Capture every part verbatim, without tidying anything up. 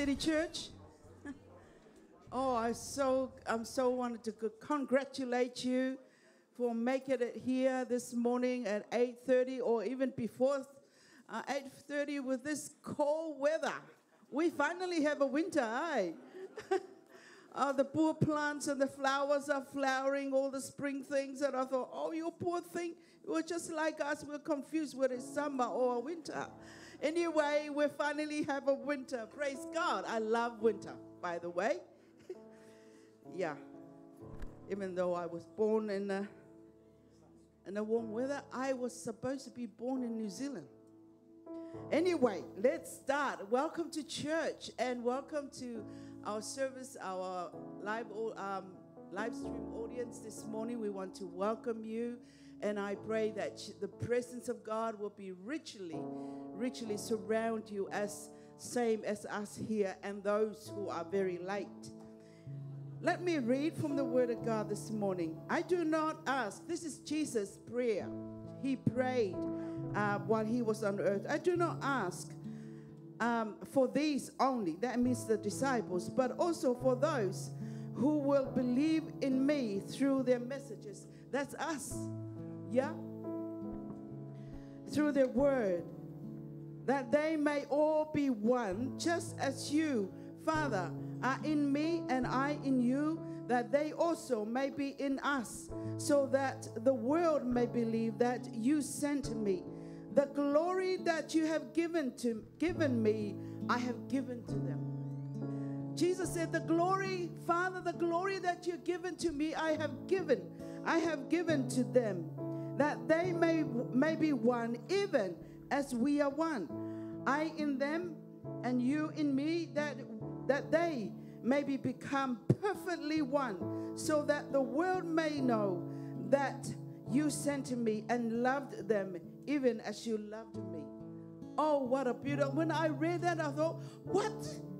City Church. Oh, I so I'm so wanted to congratulate you for making it here this morning at eight thirty, or even before uh, eight thirty with this cold weather. We finally have a winter, eh? uh, the poor plants and the flowers are flowering, all the spring things, and I thought, oh, you poor thing, you were just like us. We're confused whether it's summer or winter. Anyway, we finally have a winter. Praise God. I love winter, by the way. Yeah. Even though I was born in a, in a warm weather, I was supposed to be born in New Zealand. Anyway, let's start. Welcome to church and welcome to our service, our live, um, live stream audience this morning. We want to welcome you, and I pray that the presence of God will be richly, richly surround you, as same as us here and those who are very late. Let me read from the Word of God this morning. I do not ask. This is Jesus' prayer. He prayed uh, while he was on earth. I do not ask um, for these only. That means the disciples, but also for those who will believe in me through their messages. That's us. Yeah? Through their word. That they may all be one, just as you, Father, are in me and I in you, that they also may be in us, so that the world may believe that you sent me. The glory that you have given to given me, I have given to them. Jesus said, the glory, Father, the glory that you've given to me, I have given. I have given to them, that they may, may be one, even as we are one. I in them and you in me, that that they may be become perfectly one, so that the world may know that you sent me and loved them even as you loved me. Oh, what a beautiful. When I read that, I thought, what?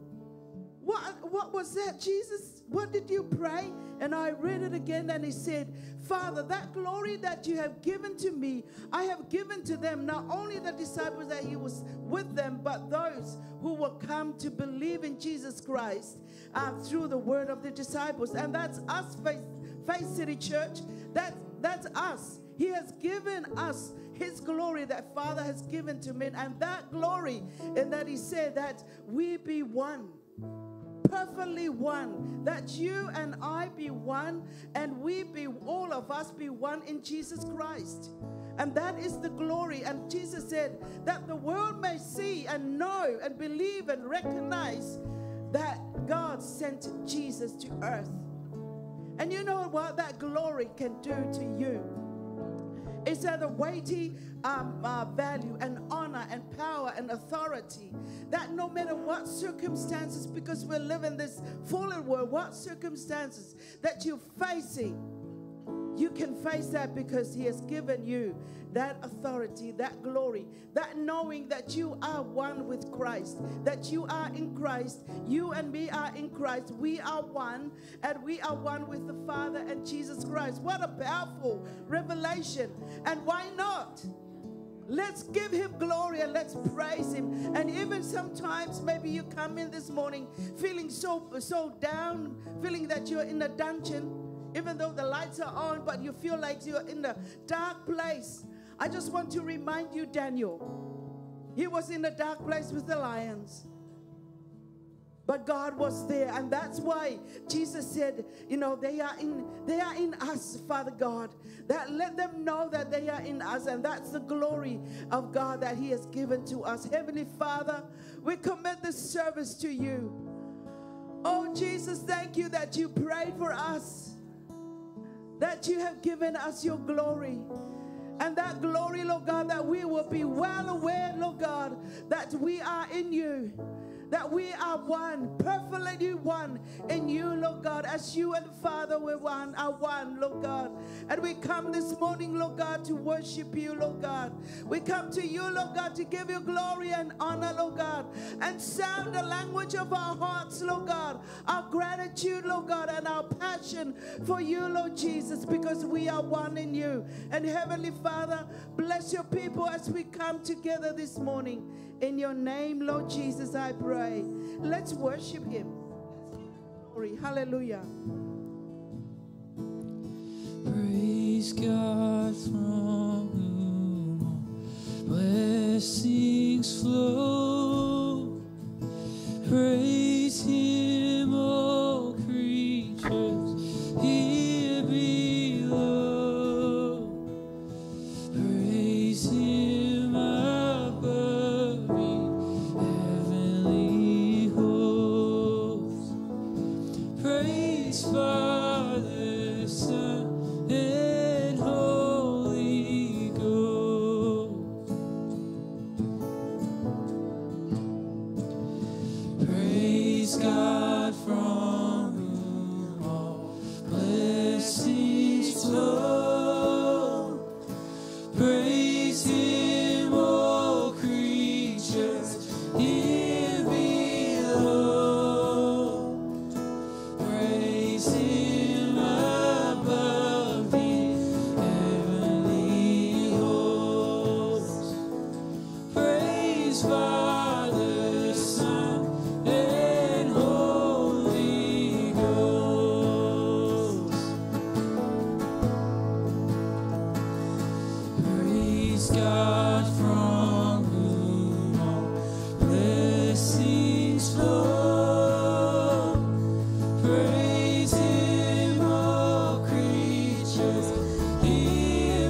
What, what was that, Jesus? What did you pray? And I read it again, and he said, Father, that glory that you have given to me, I have given to them, not only the disciples that he was with them, but those who will come to believe in Jesus Christ uh, through the word of the disciples. And that's us, Faith, Faith City Church. That, that's us. He has given us his glory that Father has given to me. And that glory, and that he said that we be one. Perfectly one, that you and I be one, and we be, all of us be one in Jesus Christ. And that is the glory. And Jesus said that the world may see and know and believe and recognize that God sent Jesus to earth. And you know what that glory can do to you? It's at a weighty um, uh, value and honor and power and authority, that no matter what circumstances, because we live in this fallen world, what circumstances that you're facing, you can face that because he has given you that authority, that glory, that knowing that you are one with Christ, that you are in Christ, you and me are in Christ, we are one, and we are one with the Father and Jesus Christ. What a powerful revelation. And why not? Let's give him glory and let's praise him. And even sometimes maybe you come in this morning feeling so, so down, feeling that you're in a dungeon, even though the lights are on, but you feel like you're in a dark place. I just want to remind you, Daniel, he was in a dark place with the lions. But God was there, and that's why Jesus said, you know, they are in they are in us, Father God. That let them know that they are in us, and that's the glory of God that he has given to us. Heavenly Father, we commit this service to you. Oh, Jesus, thank you that you prayed for us, that you have given us your glory. And that glory, Lord God, that we will be well aware, Lord God, that we are in you, that we are one, perfectly one in you, Lord God, as you and the Father we one, are one, Lord God. And we come this morning, Lord God, to worship you, Lord God. We come to you, Lord God, to give you glory and honor, Lord God, and sound the language of our hearts, Lord God, our gratitude, Lord God, and our passion for you, Lord Jesus, because we are one in you. And Heavenly Father, bless your people as we come together this morning. In your name, Lord Jesus, I pray. pray. Let's worship him. Glory. Hallelujah. Praise God from whom all blessings flow. Praise him, all creatures here below. Praise him above the heavenly hosts. Praise Father, Son, and Holy Ghost. Praise God from whom all blessings flow. Praise him, all creatures here below. Praise him above the heavenly hosts. Praise Father, Son, and Holy Ghost. Praise God from whom all blessings flow. Praise him, all creatures here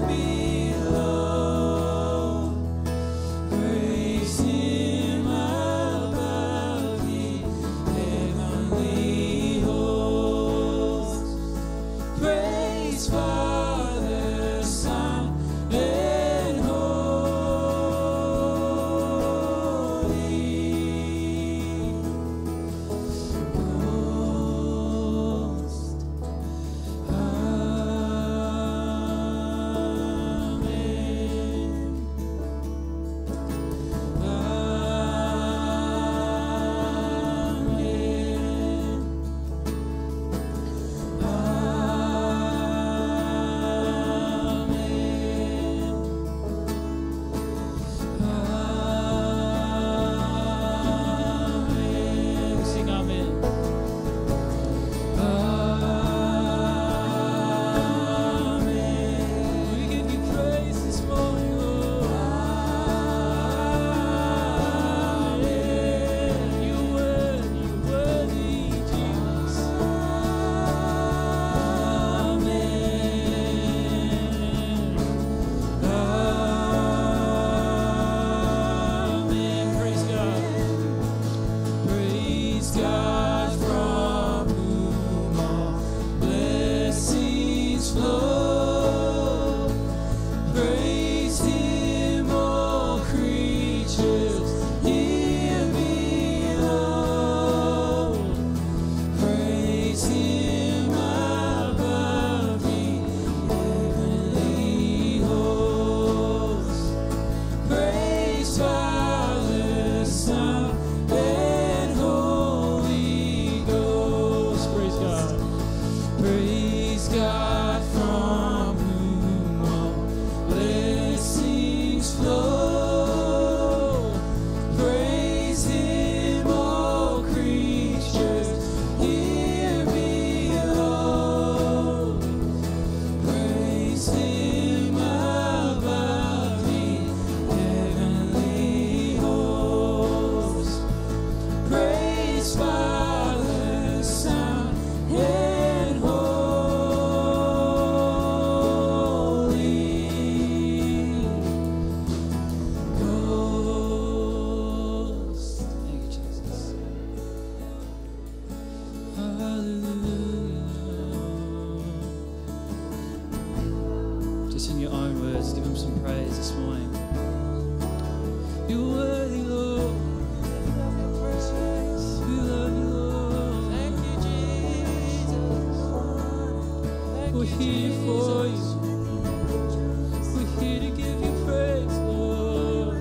below. Praise him above the heavenly hosts. Praise Father, Son, and Holy Ghost. Amen. Sing amen. Amen. We give you praise this morning, Lord. Amen. You're worthy, you're worthy, Jesus. Amen. Amen. Praise God. Praise God from whom all blessings flow. Praise him, all creatures here below. Praise him above the heavenly hosts. Praise Father, Son, and Holy Ghost. Praise God. Praise God from whom all blessings flow. Praise him, all creatures here below. Praise him above the heavenly hosts. Praise Father, Son, and Holy Ghost. Thank you, Jesus. Hallelujah. Just in your own words, give him some praise this morning. You're worthy, Lord. We love you, Lord. Thank you, Jesus. We're here for you. We're here to give you praise, Lord.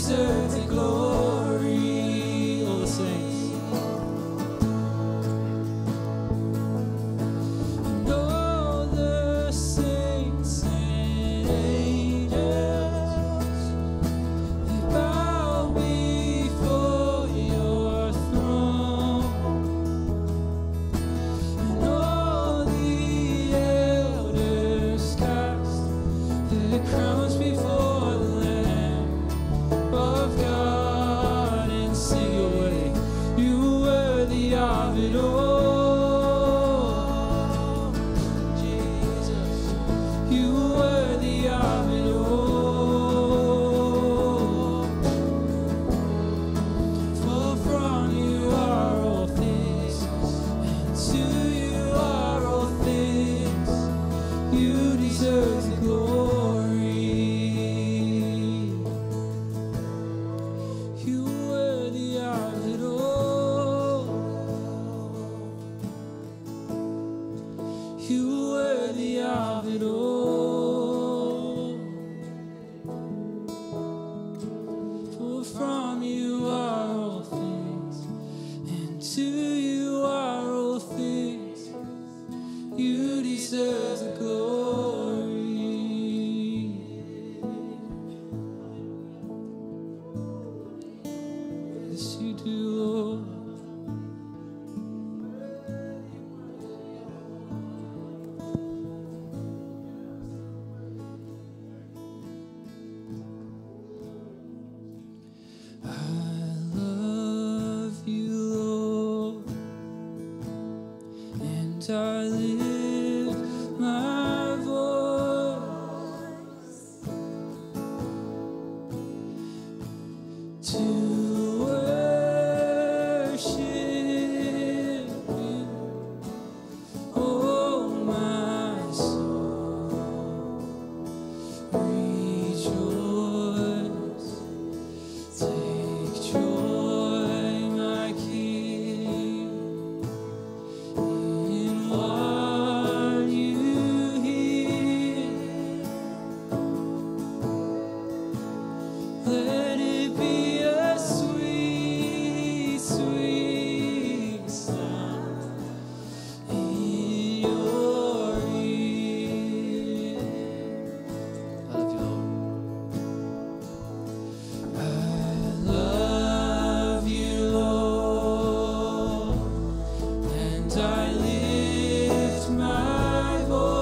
deserve the glory. All the saints. And all the saints and angels, they bow before your throne. And all the elders cast their crowns before the Lamb of God and sing your way. You worthy of it all, Jesus. You worthy of it all. For from you are all things, and to you are all things. You deserve the glory. You worthy of it all. You worthy of it all. For from you are all things, and to you are all things. You deserve the glory. Yes, you do, Lord. I love you, Lord, and I lift my voice to worship you, oh my soul. Rejoice, take joy, my King, in what you hear. Let it be a sweet, sweet sound in your ear. I love you, Lord. I love you, Lord, and I lift my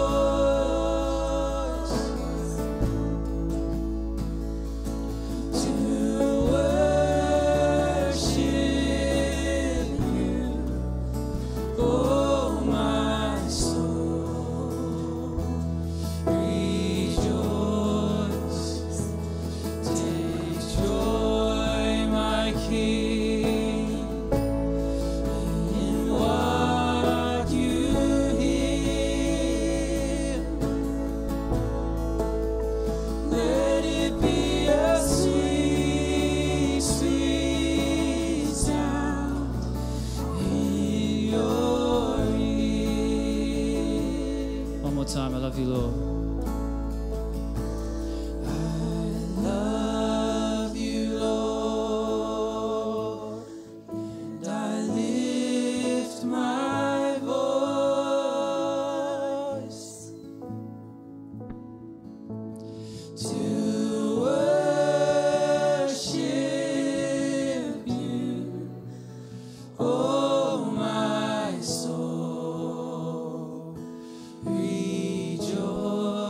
voice to worship you, oh my soul. Rejoice, take joy, my King, in what you hear. Let it be a sweet, sweet sound in your ear. One more time, I love you, Lord. I love you, Lord, and I lift my voice to worship you, oh my soul. Rejoice,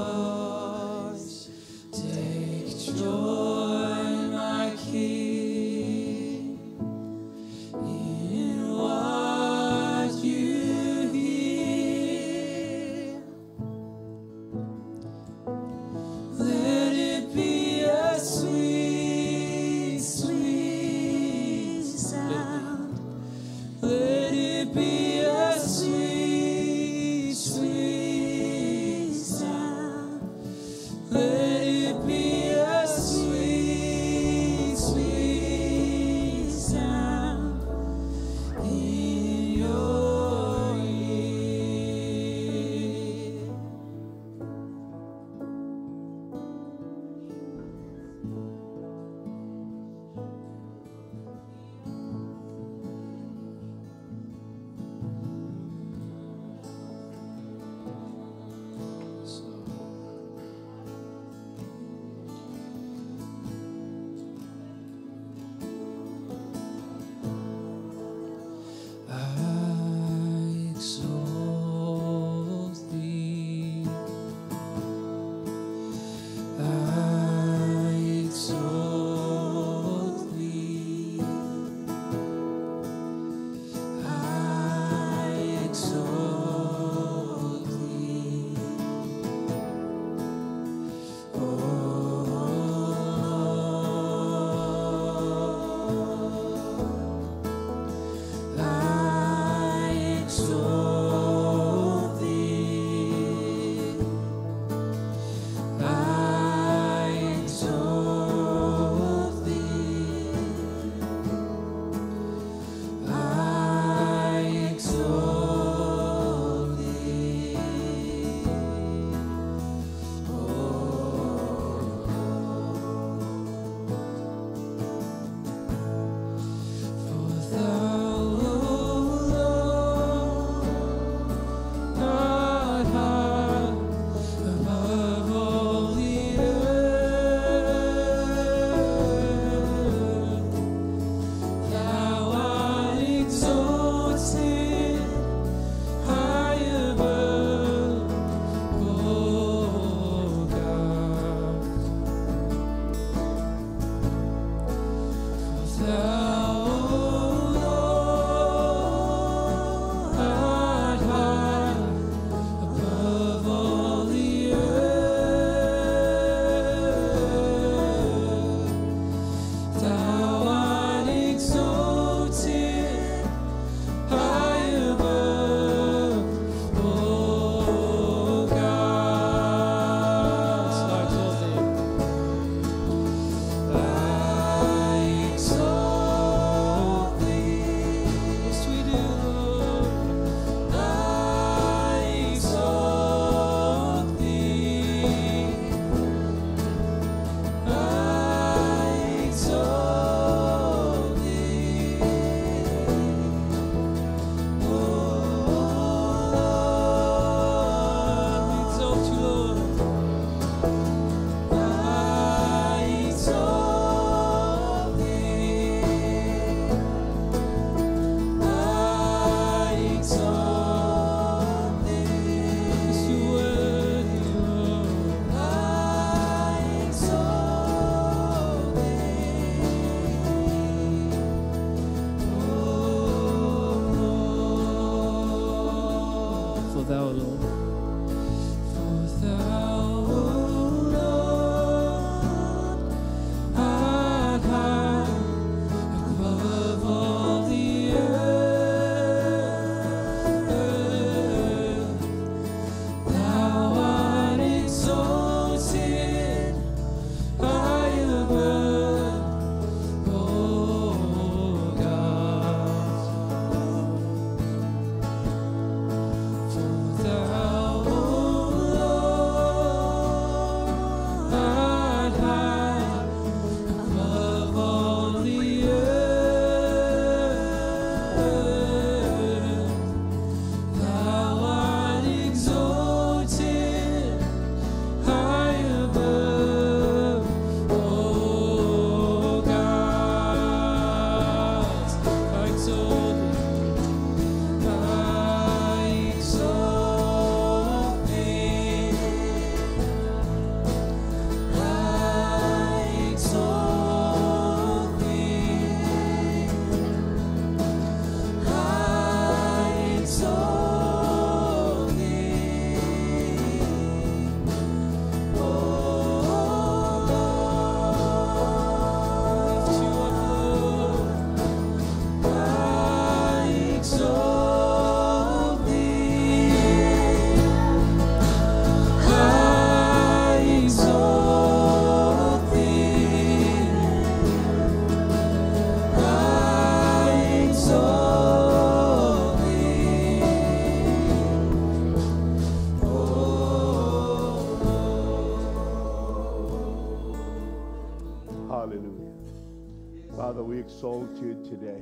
Hallelujah. Father, we exalt you today.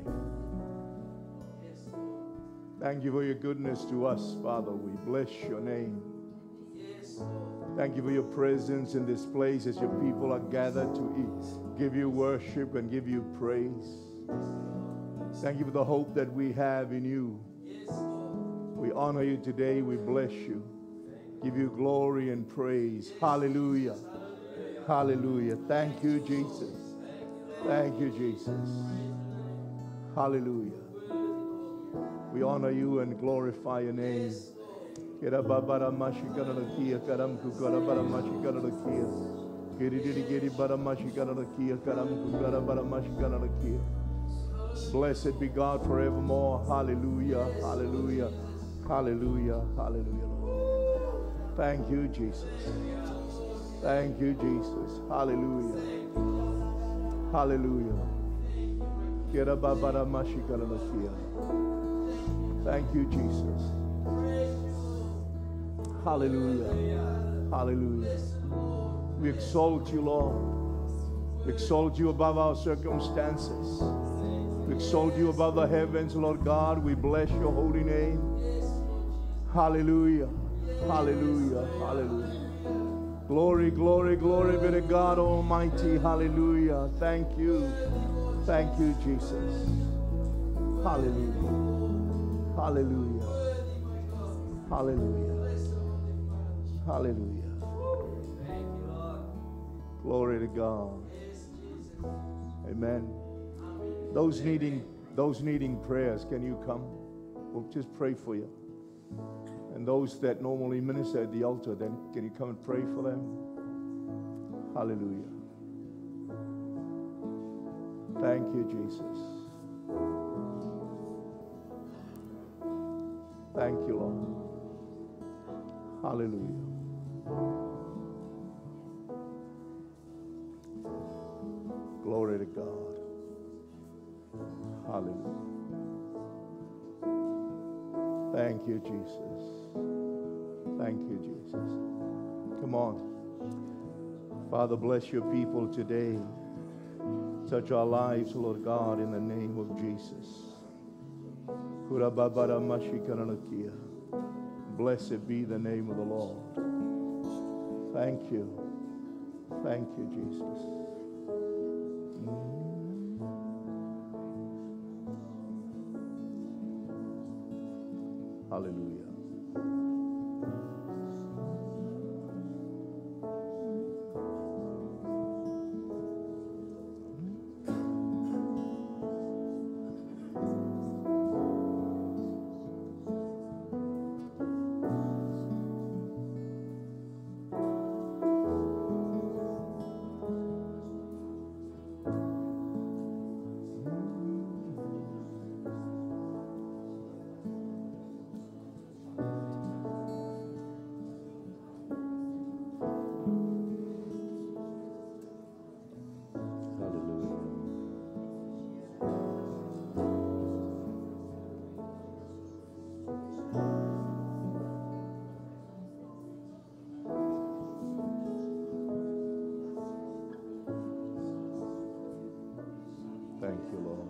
Thank you for your goodness to us, Father. We bless your name. Thank you for your presence in this place as your people are gathered to eat, give you worship and give you praise. Thank you for the hope that we have in you. We honor you today. We bless you. Give you glory and praise. Hallelujah. Hallelujah. Thank you, Jesus. Thank you, Jesus. Hallelujah. We honor you and glorify your name. Blessed be God forevermore. Hallelujah. Hallelujah. Hallelujah. Hallelujah. Thank you, Jesus. Thank you, Jesus. Hallelujah. Hallelujah. Thank you, Jesus. Hallelujah. Hallelujah. We exalt you, Lord. We exalt you above our circumstances. We exalt you above the heavens, Lord God. We bless your holy name. Hallelujah. Hallelujah. Hallelujah. Glory, glory, glory be to God Almighty. Hallelujah. Thank you. Thank you, Jesus. Hallelujah. Hallelujah. Hallelujah. Hallelujah. Glory to God. Amen. Those needing those needing prayers, can you come? We'll just pray for you. And those that normally minister at the altar, then can you come and pray for them? Hallelujah. Thank you, Jesus. Thank you, Lord. Hallelujah. Glory to God. Hallelujah. Thank you, Jesus. Thank you, Jesus. Come on. Father, bless your people today. Touch our lives, Lord God, in the name of Jesus. Blessed be the name of the Lord. Thank you. Thank you, Jesus. Hallelujah. Thank you, Lord.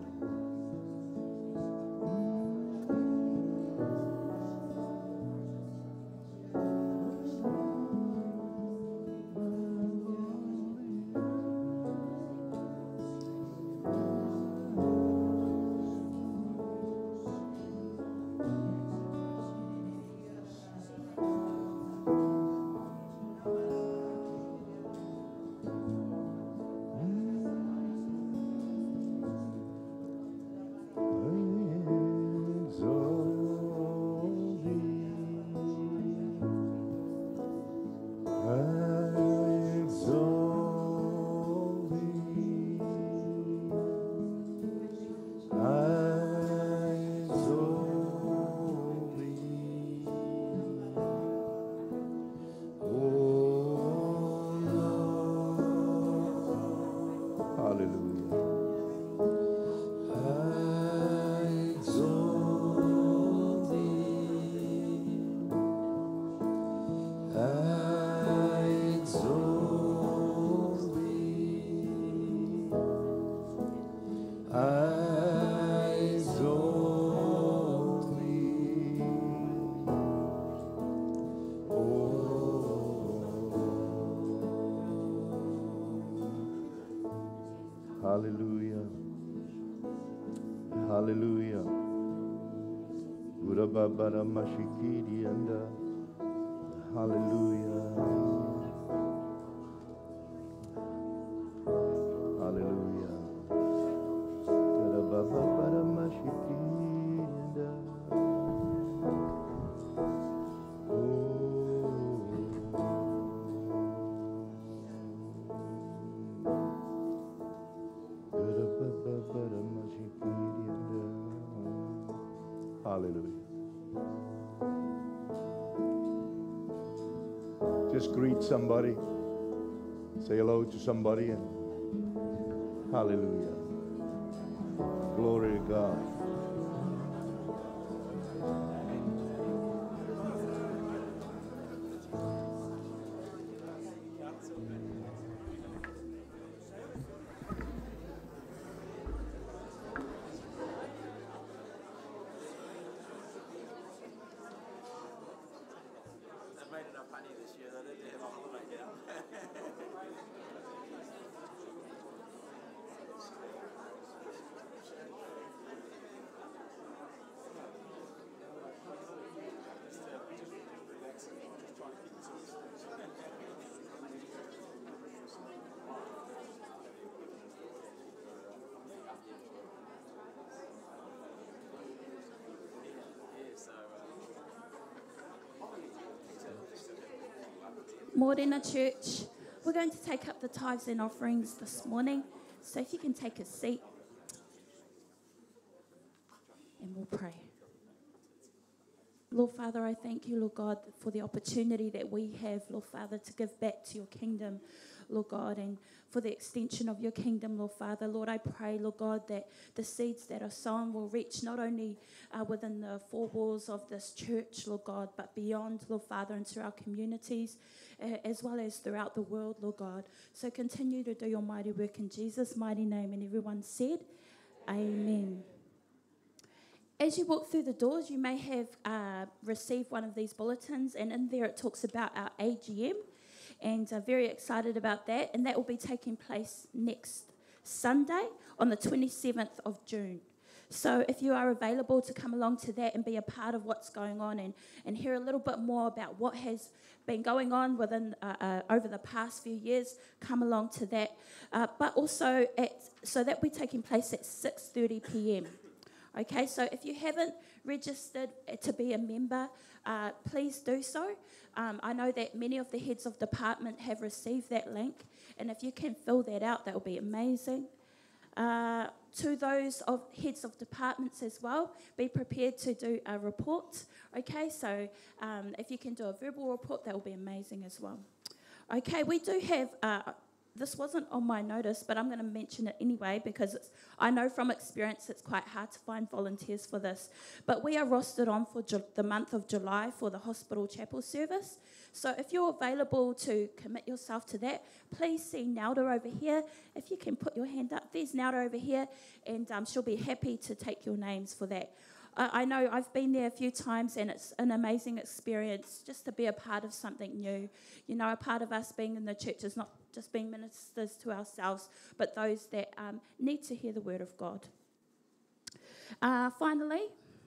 Hallelujah. Hallelujah. Urababara mashikiri anda. Hallelujah. Hallelujah. Urababara mashikiri anda. Hallelujah. Just greet somebody. Say hello to somebody and hallelujah. Glory to God. Morena Church, we're going to take up the tithes and offerings this morning. So if you can take a seat and we'll pray. Lord Father, I thank you, Lord God, for the opportunity that we have, Lord Father, to give back to your kingdom, Lord God, and for the extension of your kingdom, Lord Father. Lord, I pray, Lord God, that the seeds that are sown will reach not only uh, within the four walls of this church, Lord God, but beyond, Lord Father, into our communities, uh, as well as throughout the world, Lord God. So continue to do your mighty work in Jesus' mighty name. And everyone said, Amen. As you walk through the doors, you may have uh, received one of these bulletins, and in there it talks about our A G M, and I'm very excited about that, and that will be taking place next Sunday on the twenty-seventh of June. So if you are available to come along to that and be a part of what's going on and, and hear a little bit more about what has been going on within uh, uh, over the past few years, come along to that. Uh, but also, at, so that will be taking place at six thirty p.m. Okay, so if you haven't registered to be a member, uh, please do so. Um, I know that many of the heads of department have received that link, and if you can fill that out, that will be amazing. Uh, to those of heads of departments as well, be prepared to do a report. Okay, so um, if you can do a verbal report, that will be amazing as well. Okay, we do have... Uh, This wasn't on my notice, but I'm going to mention it anyway because it's, I know from experience it's quite hard to find volunteers for this. But we are rostered on for Ju- the month of July for the hospital chapel service. So if you're available to commit yourself to that, please see Nelda over here. If you can put your hand up, there's Nelda over here, and um, she'll be happy to take your names for that. Uh, I know I've been there a few times, and it's an amazing experience just to be a part of something new. You know, a part of us being in the church is not just being ministers to ourselves, but those that um, need to hear the word of God. Uh, finally,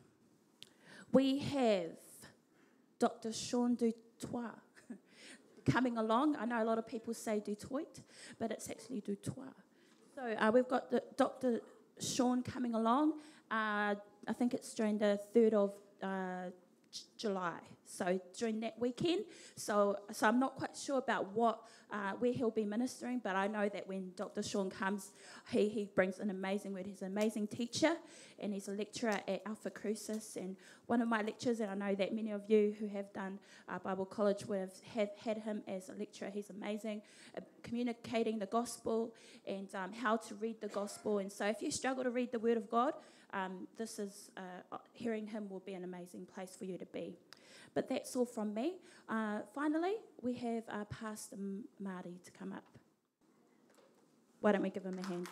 we have Doctor Sean Dutoit coming along. I know a lot of people say Dutoit, but it's actually Dutoit. So uh, we've got the Doctor Sean coming along. Uh, I think it's during the third of uh, July, so during that weekend. So, so I'm not quite sure about what uh, where he'll be ministering, but I know that when Doctor Sean comes, he, he brings an amazing word. He's an amazing teacher, and he's a lecturer at Alpha Crucis. And one of my lecturers, and I know that many of you who have done uh, Bible college would have, have had him as a lecturer. He's amazing at communicating the gospel and um, how to read the gospel. And so if you struggle to read the word of God, Um, this is, uh, hearing him will be an amazing place for you to be. But that's all from me. Uh, finally, we have uh, Pastor Marty to come up. Why don't we give him a hand?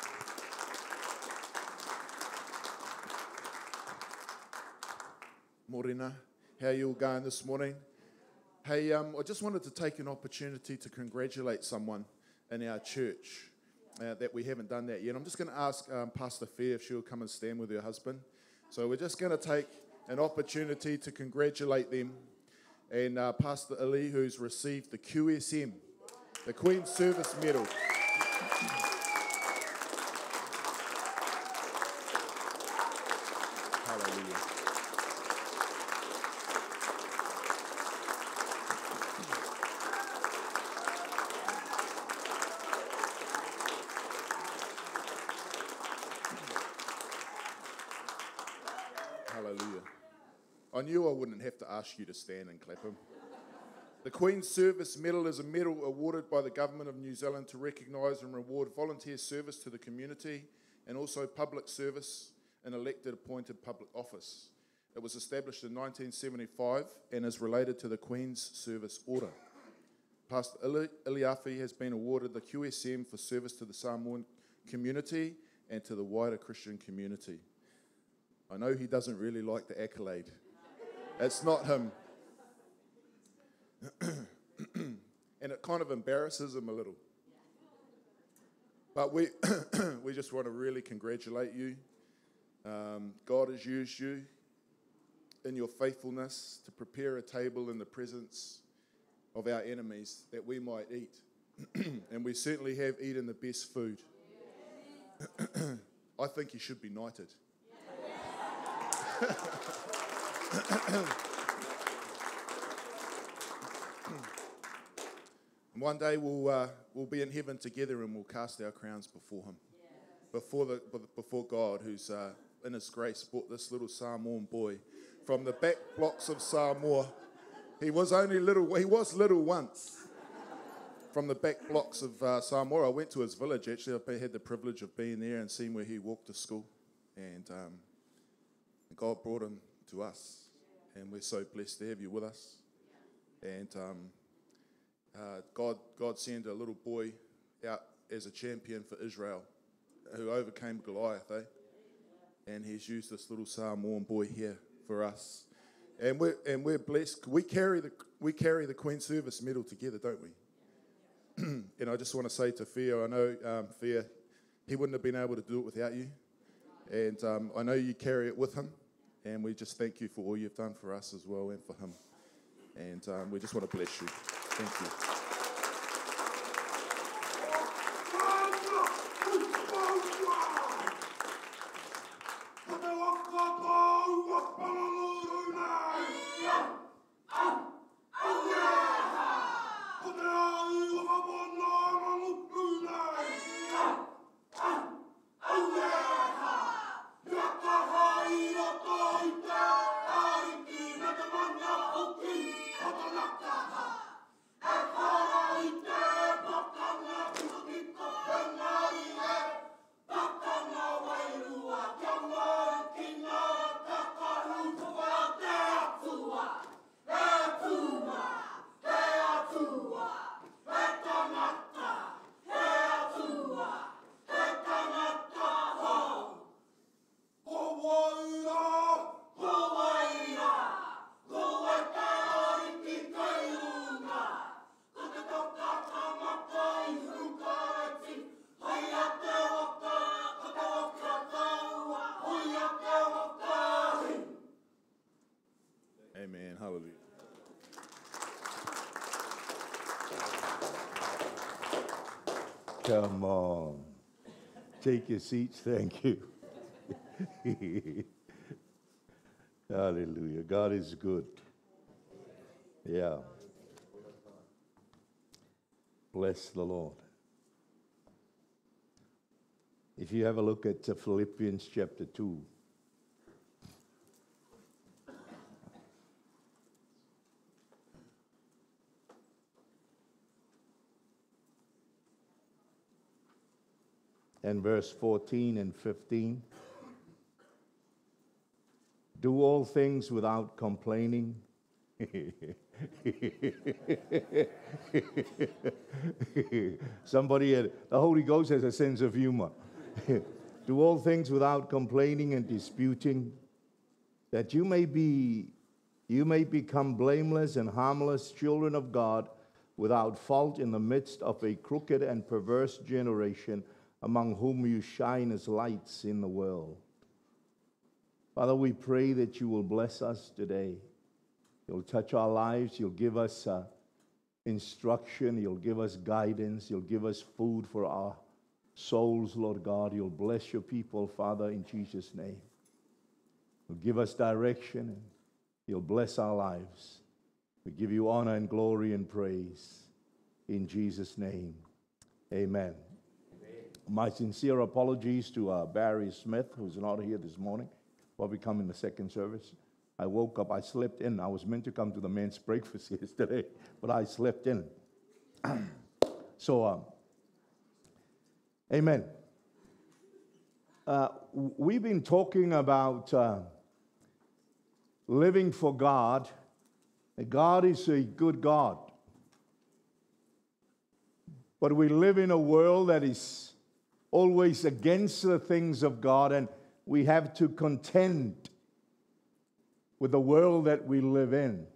Morena, how are you all going this morning? Hey, um, I just wanted to take an opportunity to congratulate someone in our church. uh, that we haven't done that yet. I'm just going to ask um, Pastor Fair if she'll come and stand with her husband. So we're just going to take an opportunity to congratulate them. And uh, Pastor Ili, who's received the Q S M, the Queen's Service Medal. Hallelujah. Hallelujah. I knew I wouldn't have to ask you to stand and clap him. The Queen's Service Medal is a medal awarded by the Government of New Zealand to recognise and reward volunteer service to the community and also public service in elected appointed public office. It was established in nineteen seventy-five and is related to the Queen's Service Order. Pastor Ili- Iliafi has been awarded the Q S M for service to the Samoan community and to the wider Christian community. I know he doesn't really like the accolade. It's not him. And it kind of embarrasses him a little. But we we just want to really congratulate you. Um, God has used you in your faithfulness to prepare a table in the presence of our enemies that we might eat. And we certainly have eaten the best food. I think you should be knighted. And one day we'll uh, we'll be in heaven together and we'll cast our crowns before Him, before the before God, who's uh, in His grace brought this little Samoan boy from the back blocks of Samoa. He was only little. He was little once. From the back blocks of uh, Samoa, I went to his village. Actually, I had the privilege of being there and seeing where he walked to school, and um, God brought him to us, and we're so blessed to have you with us. And um, uh, God, God sent a little boy out as a champion for Israel, who overcame Goliath, eh? And He's used this little Samoan boy here for us, and we're and we're blessed. We carry the we carry the Queen's Service Medal together, don't we? And I just want to say to Fia, I know um, Fia, he wouldn't have been able to do it without you, and um, I know you carry it with him. And we just thank you for all you've done for us as well and for him. And um, we just want to bless you. Thank you. Amen. Hallelujah. Come on. Take your seats. Thank you. Hallelujah. God is good. Yeah. Bless the Lord. If you have a look at uh, Philippians chapter two. And verse fourteen and fifteen. Do all things without complaining. Somebody, had, the Holy Ghost has a sense of humor. Do all things without complaining and disputing, that you may be, you may become blameless and harmless children of God, without fault in the midst of a crooked and perverse generation, among whom you shine as lights in the world. Father, we pray that you will bless us today. You'll touch our lives. You'll give us uh, instruction. You'll give us guidance. You'll give us food for our souls, Lord God. You'll bless your people, Father, in Jesus' name. You'll give us direction, and you'll bless our lives. We give you honor and glory and praise in Jesus' name. Amen. Amen. My sincere apologies to uh, Barry Smith, who's not here this morning. Probably come in the second service. I woke up, I slept in. I was meant to come to the men's breakfast yesterday, but I slept in. so, um, amen. Uh, we've been talking about uh, living for God. God is a good God. But we live in a world that is always against the things of God, and we have to contend with the world that we live in.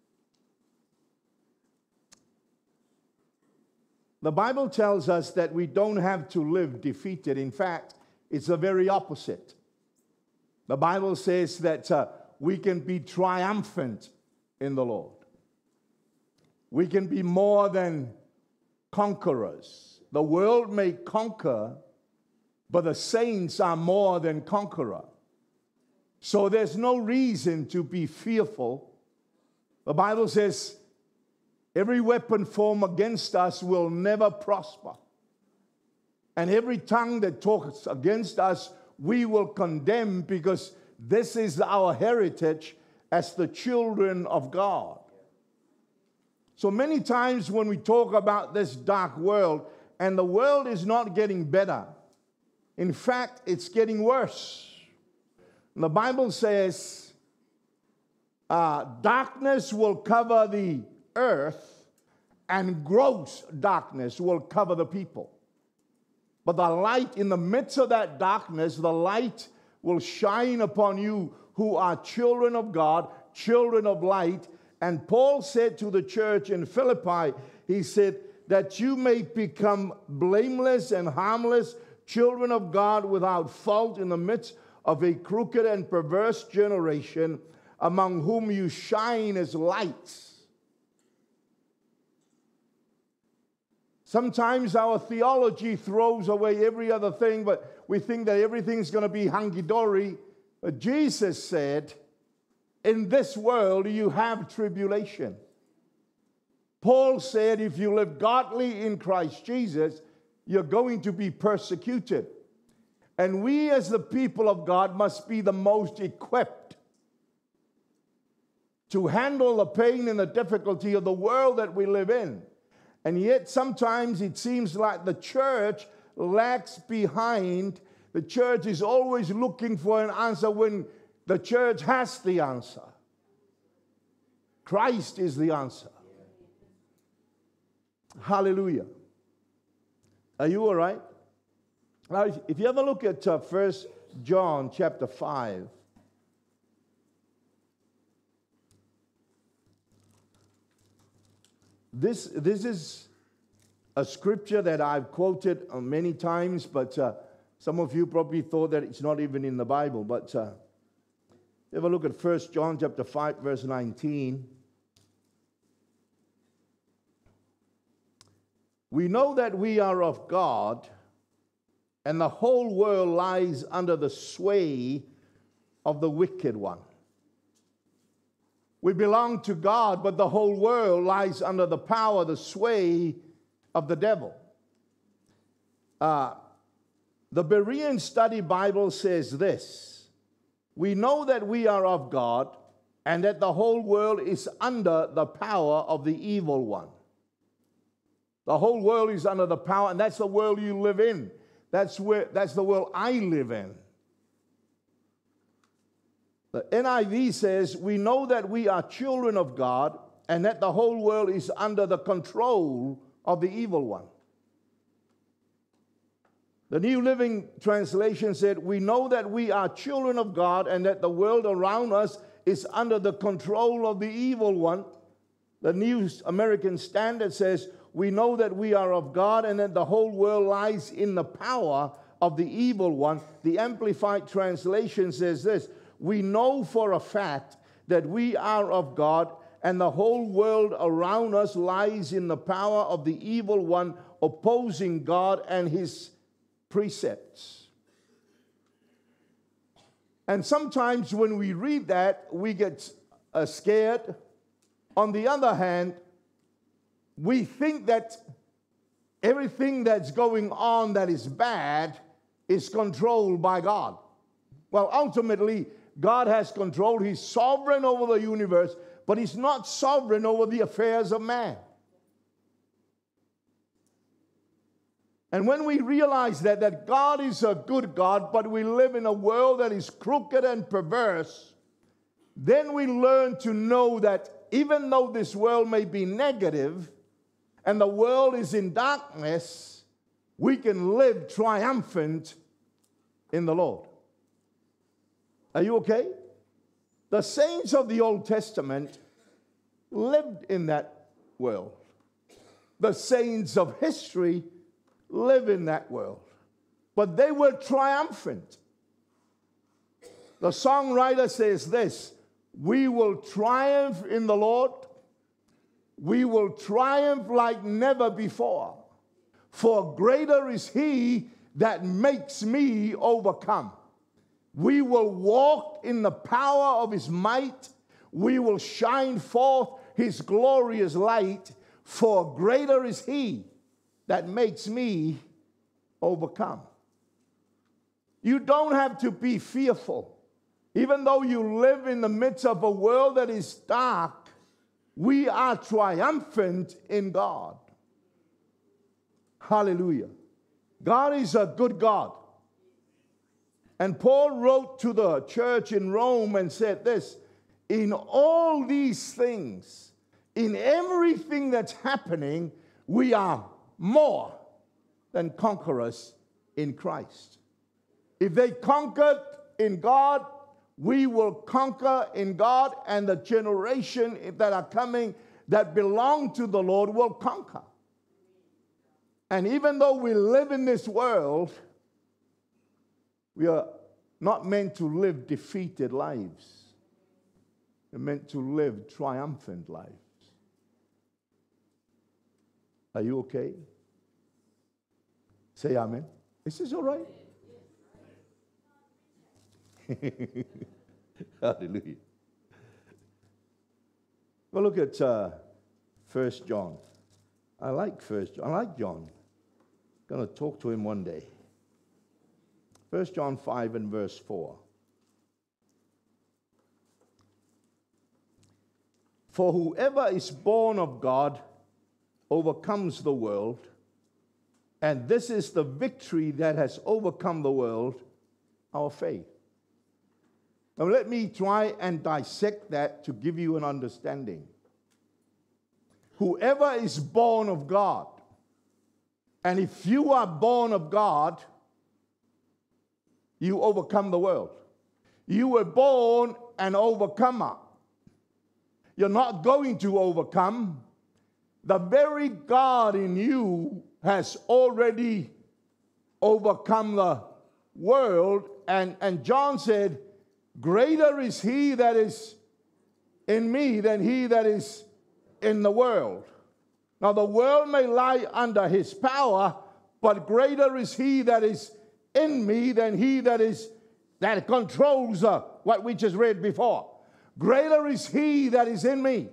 The Bible tells us that we don't have to live defeated. In fact, it's the very opposite. The Bible says that uh, we can be triumphant in the Lord. We can be more than conquerors. The world may conquer, but the saints are more than conqueror. So there's no reason to be fearful. The Bible says every weapon formed against us will never prosper. And every tongue that talks against us, we will condemn, because this is our heritage as the children of God. So many times when we talk about this dark world, and the world is not getting better. In fact, it's getting worse. The Bible says uh, darkness will cover the earth, and gross darkness will cover the people. But the light, in the midst of that darkness, the light will shine upon you who are children of God, children of light. And Paul said to the church in Philippi, he said, that you may become blameless and harmless, children of God without fault in the midst of a crooked and perverse generation, among whom you shine as lights. Sometimes our theology throws away every other thing, but we think that everything's going to be hunky-dory. But Jesus said, in this world you have tribulation. Paul said, if you live godly in Christ Jesus, you're going to be persecuted. And we as the people of God must be the most equipped to handle the pain and the difficulty of the world that we live in. And yet sometimes it seems like the church lags behind. The church is always looking for an answer when the church has the answer. Christ is the answer. Hallelujah. Are you all right? Now, if you ever look at uh, First John chapter five, this, this is a scripture that I've quoted uh, many times, but uh, some of you probably thought that it's not even in the Bible. But uh, ever look at First John chapter five, verse nineteen. We know that we are of God, and the whole world lies under the sway of the wicked one. We belong to God, but the whole world lies under the power, the sway of the devil. Uh, the Berean Study Bible says this: we know that we are of God, and that the whole world is under the power of the evil one. The whole world is under the power, and that's the world you live in. That's where that's the world I live in. The N I V says, we know that we are children of God, and that the whole world is under the control of the evil one. The New Living Translation said, we know that we are children of God, and that the world around us is under the control of the evil one. The New American Standard says, we know that we are of God and that the whole world lies in the power of the evil one. The Amplified Translation says this: we know for a fact that we are of God and the whole world around us lies in the power of the evil one, opposing God and his precepts. And sometimes when we read that, we get uh, scared. On the other hand, we think that everything that's going on that is bad is controlled by God. Well, ultimately, God has control. He's sovereign over the universe, but he's not sovereign over the affairs of man. And when we realize that, that God is a good God, but we live in a world that is crooked and perverse, then we learn to know that even though this world may be negative and the world is in darkness, we can live triumphant in the Lord. Are you okay? The saints of the Old Testament lived in that world. The saints of history live in that world. But they were triumphant. The songwriter says this: we will triumph in the Lord. We will triumph like never before. For greater is he that makes me overcome. We will walk in the power of his might. We will shine forth his glorious light. For greater is he that makes me overcome. You don't have to be fearful. Even though you live in the midst of a world that is dark, we are triumphant in God. Hallelujah. God is a good God. And Paul wrote to the church in Rome and said this: in all these things, in everything that's happening, we are more than conquerors in Christ. If they conquered in God, we will conquer in God, and the generation that are coming that belong to the Lord will conquer. And even though we live in this world, we are not meant to live defeated lives. We're meant to live triumphant lives. Are you okay? Say amen. Is this all right? Hallelujah. Well, look at uh, First John. I like First John. I like John. I'm going to talk to him one day. First John five and verse four. For whoever is born of God overcomes the world, and this is the victory that has overcome the world, our faith. Now let me try and dissect that to give you an understanding. Whoever is born of God, and if you are born of God, you overcome the world. You were born an overcomer. You're not going to overcome. The very God in you has already overcome the world. And, and John said, greater is he that is in me than he that is in the world. Now the world may lie under his power, but greater is he that is in me than he that is that controls uh, what we just read before. Greater is he that is in me.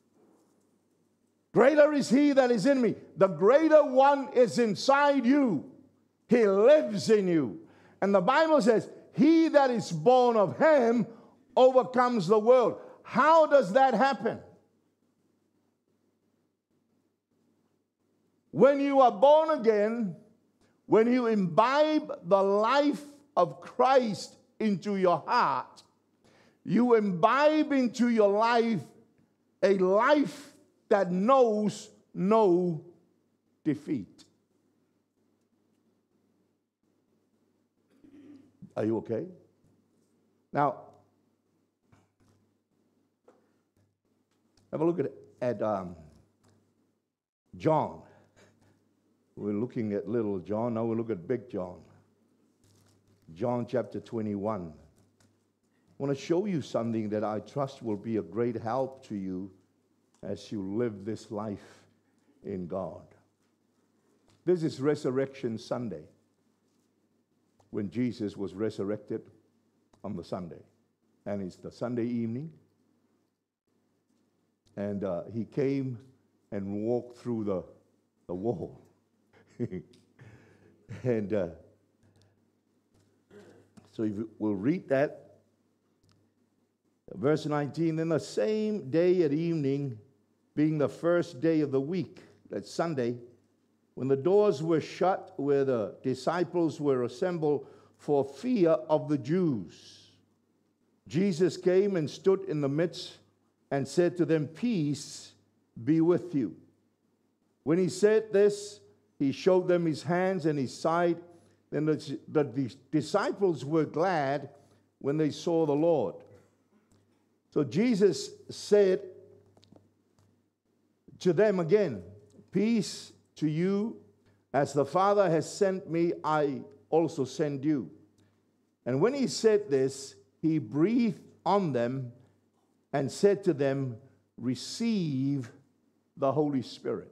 Greater is he that is in me. The greater one is inside you. He lives in you. And the Bible says, he that is born of him overcomes the world. How does that happen? When you are born again, when you imbibe the life of Christ into your heart, you imbibe into your life a life that knows no defeat. Are you okay? Now, have a look at, at um, John We're looking at little John, now we look at big John. John chapter twenty-one. I want to show you something that I trust will be a great help to you as you live this life in God. This is Resurrection Sunday, when Jesus was resurrected on the Sunday. And it's the Sunday evening. And uh, he came and walked through the, the wall. and uh, so if we'll read that. Verse nineteen, then the same day at evening, being the first day of the week, that's Sunday, when the doors were shut where the disciples were assembled for fear of the Jews, Jesus came and stood in the midst and said to them, peace be with you. When he said this, he showed them his hands and his side. Then the, the disciples were glad when they saw the Lord. So Jesus said to them again, peace to you, as the Father has sent me, I also send you. And when he said this, he breathed on them and said to them, receive the Holy Spirit.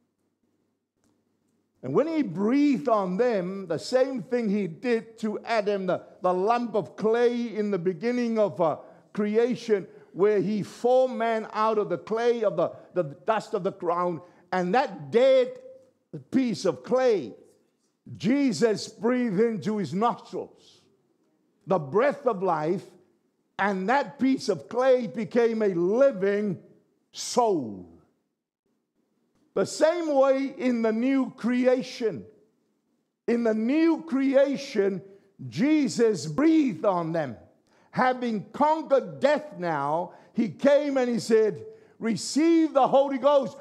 And when he breathed on them, the same thing he did to Adam, the, the lump of clay in the beginning of uh, creation, where he formed man out of the clay, of the, the dust of the ground, and that dead piece of clay, Jesus breathed into his nostrils the breath of life, and that piece of clay became a living soul. The same way in the new creation. In the new creation, Jesus breathed on them. Having conquered death now, he came and he said, receive the Holy Ghost.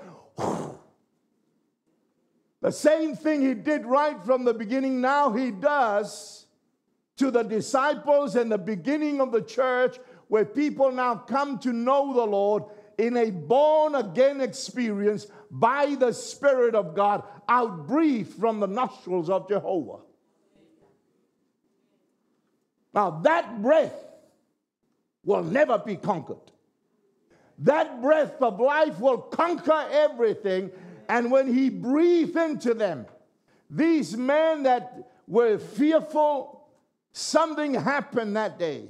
The same thing he did right from the beginning, now he does to the disciples and the beginning of the church, where people now come to know the Lord in a born-again experience by the Spirit of God, outbreathed from the nostrils of Jehovah. Now that breath will never be conquered. That breath of life will conquer everything. And when he breathed into them, these men that were fearful, something happened that day.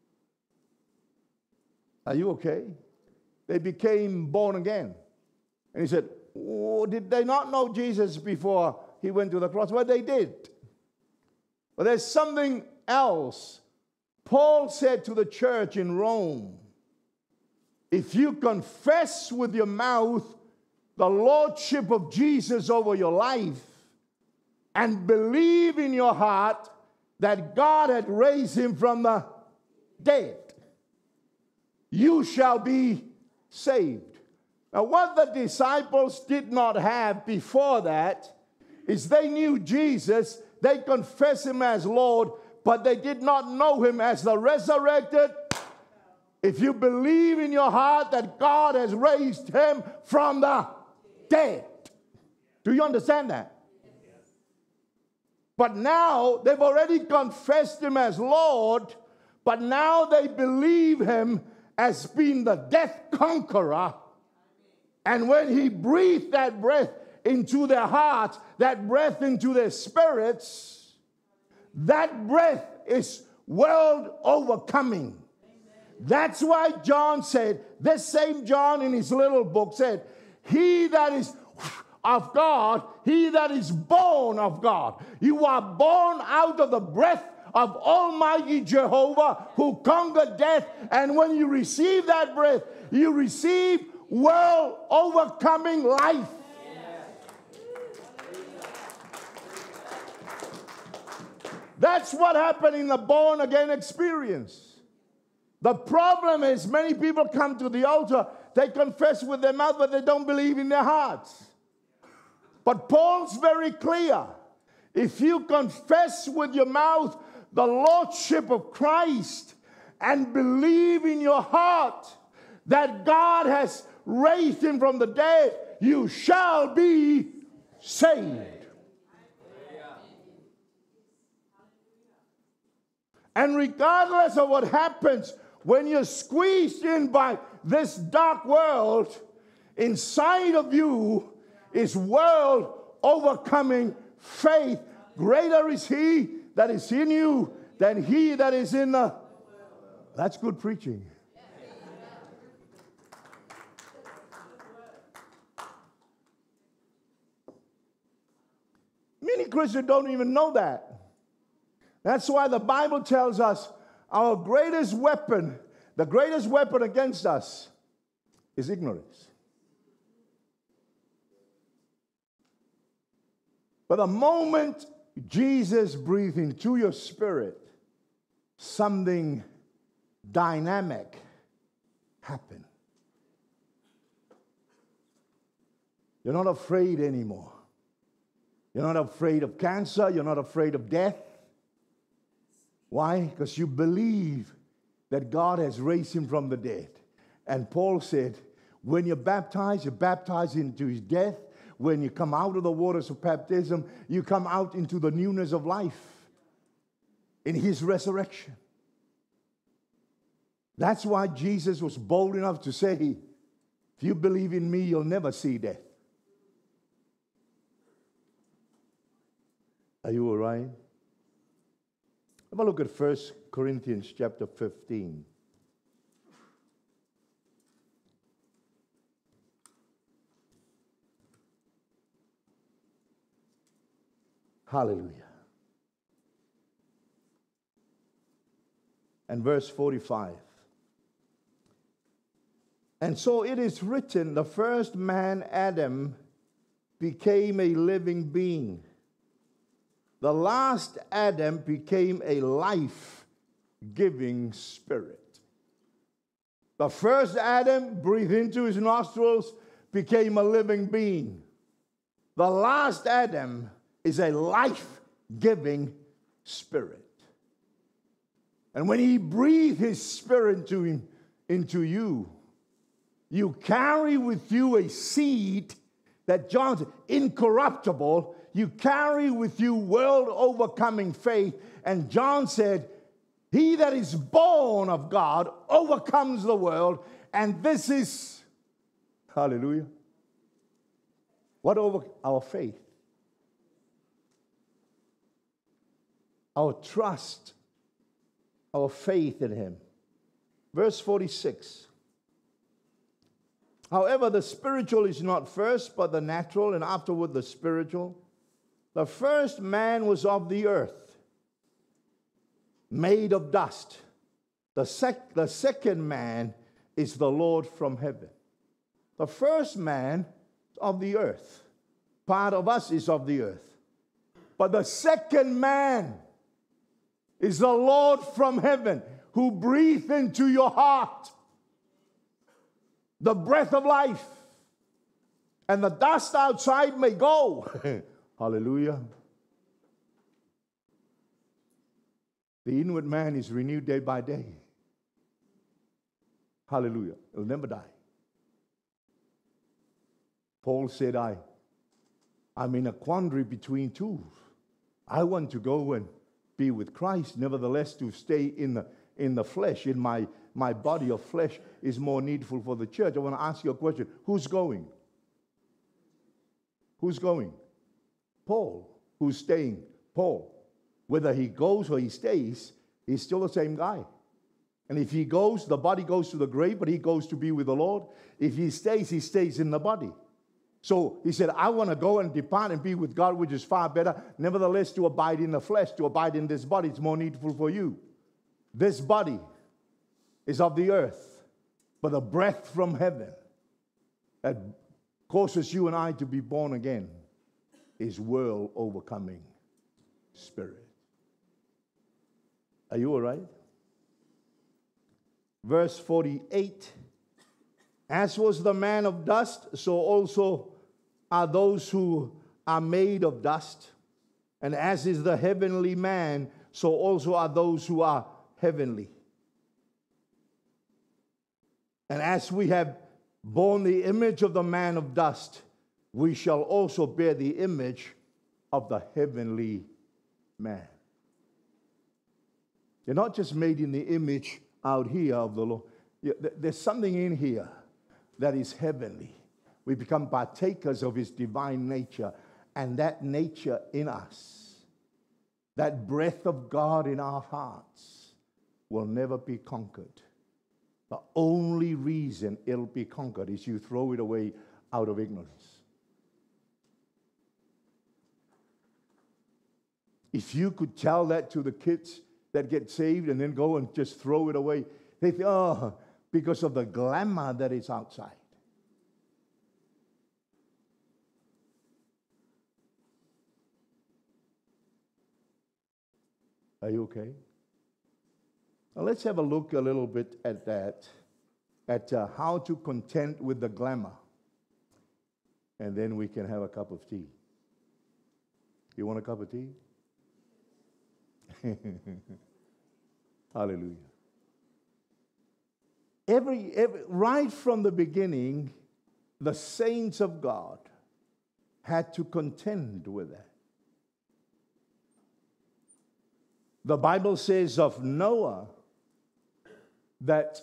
Are you okay? They became born again. And he said, oh, did they not know Jesus before he went to the cross? Well, they did. But there's something else. Paul said to the church in Rome, if you confess with your mouth the lordship of Jesus over your life and believe in your heart that God had raised him from the dead, you shall be saved. Now, what the disciples did not have before that is they knew Jesus, they confessed him as Lord, but they did not know him as the resurrected. If you believe in your heart that God has raised him from the dead. Do you understand that? But now they've already confessed him as Lord, but now they believe him as being the death conqueror. And when he breathed that breath into their hearts, that breath into their spirits, that breath is world overcoming. That's why John said, this same John in his little book said, he that is of God, he that is born of God. You are born out of the breath of Almighty Jehovah who conquered death. And when you receive that breath, you receive world overcoming life. That's what happened in the born again experience. The problem is many people come to the altar, they confess with their mouth, but they don't believe in their hearts. But Paul's very clear. If you confess with your mouth the lordship of Christ and believe in your heart that God has raised him from the dead, you shall be saved. And regardless of what happens, when you're squeezed in by this dark world, inside of you is world overcoming faith. Greater is he that is in you than he that is in the... That's good preaching. Many Christians don't even know that. That's why the Bible tells us our greatest weapon, the greatest weapon against us is ignorance. But the moment Jesus breathed into your spirit, something dynamic happened. You're not afraid anymore. You're not afraid of cancer. You're not afraid of death. Why? Because you believe that God has raised him from the dead. And Paul said, when you're baptized, you're baptized into his death. When you come out of the waters of baptism, you come out into the newness of life in his resurrection. That's why Jesus was bold enough to say, if you believe in me, you'll never see death. Are you all right? Have a look at First Corinthians chapter fifteen. Hallelujah. And verse forty-five. And so it is written, the first man, Adam, became a living being. The last Adam became a life-giving spirit. The first Adam breathed into his nostrils, became a living being. The last Adam is a life-giving spirit. And when he breathed his spirit into him, into you, you carry with you a seed that John's incorruptible. You carry with you world-overcoming faith. And John said, he that is born of God overcomes the world. And this is, hallelujah, what over our faith? Our trust, our faith in him. Verse forty-six. However, the spiritual is not first, but the natural, and afterward the spiritual. The first man was of the earth, made of dust. The, sec- the second man is the Lord from heaven. The first man is of the earth. Part of us is of the earth. But the second man is the Lord from heaven, who breathed into your heart the breath of life. And the dust outside may go. Hallelujah. The inward man is renewed day by day. Hallelujah. It'll never die. Paul said, I, I'm in a quandary between two. I want to go and be with Christ, nevertheless to stay in the in the flesh, in my, my body of flesh is more needful for the church. I want to ask you a question. Who's going? Who's going? Paul. Who's staying? Paul. Whether he goes or he stays, he's still the same guy. And if he goes, the body goes to the grave, but he goes to be with the Lord. If he stays, he stays in the body. So he said, I want to go and depart and be with God, which is far better. Nevertheless, to abide in the flesh, to abide in this body, it's more needful for you. This body is of the earth, but the breath from heaven that causes you and I to be born again is world overcoming spirit. Are you all right? Verse forty-eight. As was the man of dust, so also are those who are made of dust. And as is the heavenly man, so also are those who are heavenly. And as we have borne the image of the man of dust, we shall also bear the image of the heavenly man. You're not just made in the image out here of the Lord. You- th- There's something in here that is heavenly. We become partakers of his divine nature, and that nature in us, that breath of God in our hearts, will never be conquered. The only reason it'll be conquered is you throw it away out of ignorance. If you could tell that to the kids that get saved and then go and just throw it away, they think, oh, because of the glamour that is outside. Are you okay? Now let's have a look a little bit at that, at uh, how to contend with the glamour. And then we can have a cup of tea. You want a cup of tea? Hallelujah. Every, every, right from the beginning, the saints of God had to contend with that. The Bible says of Noah that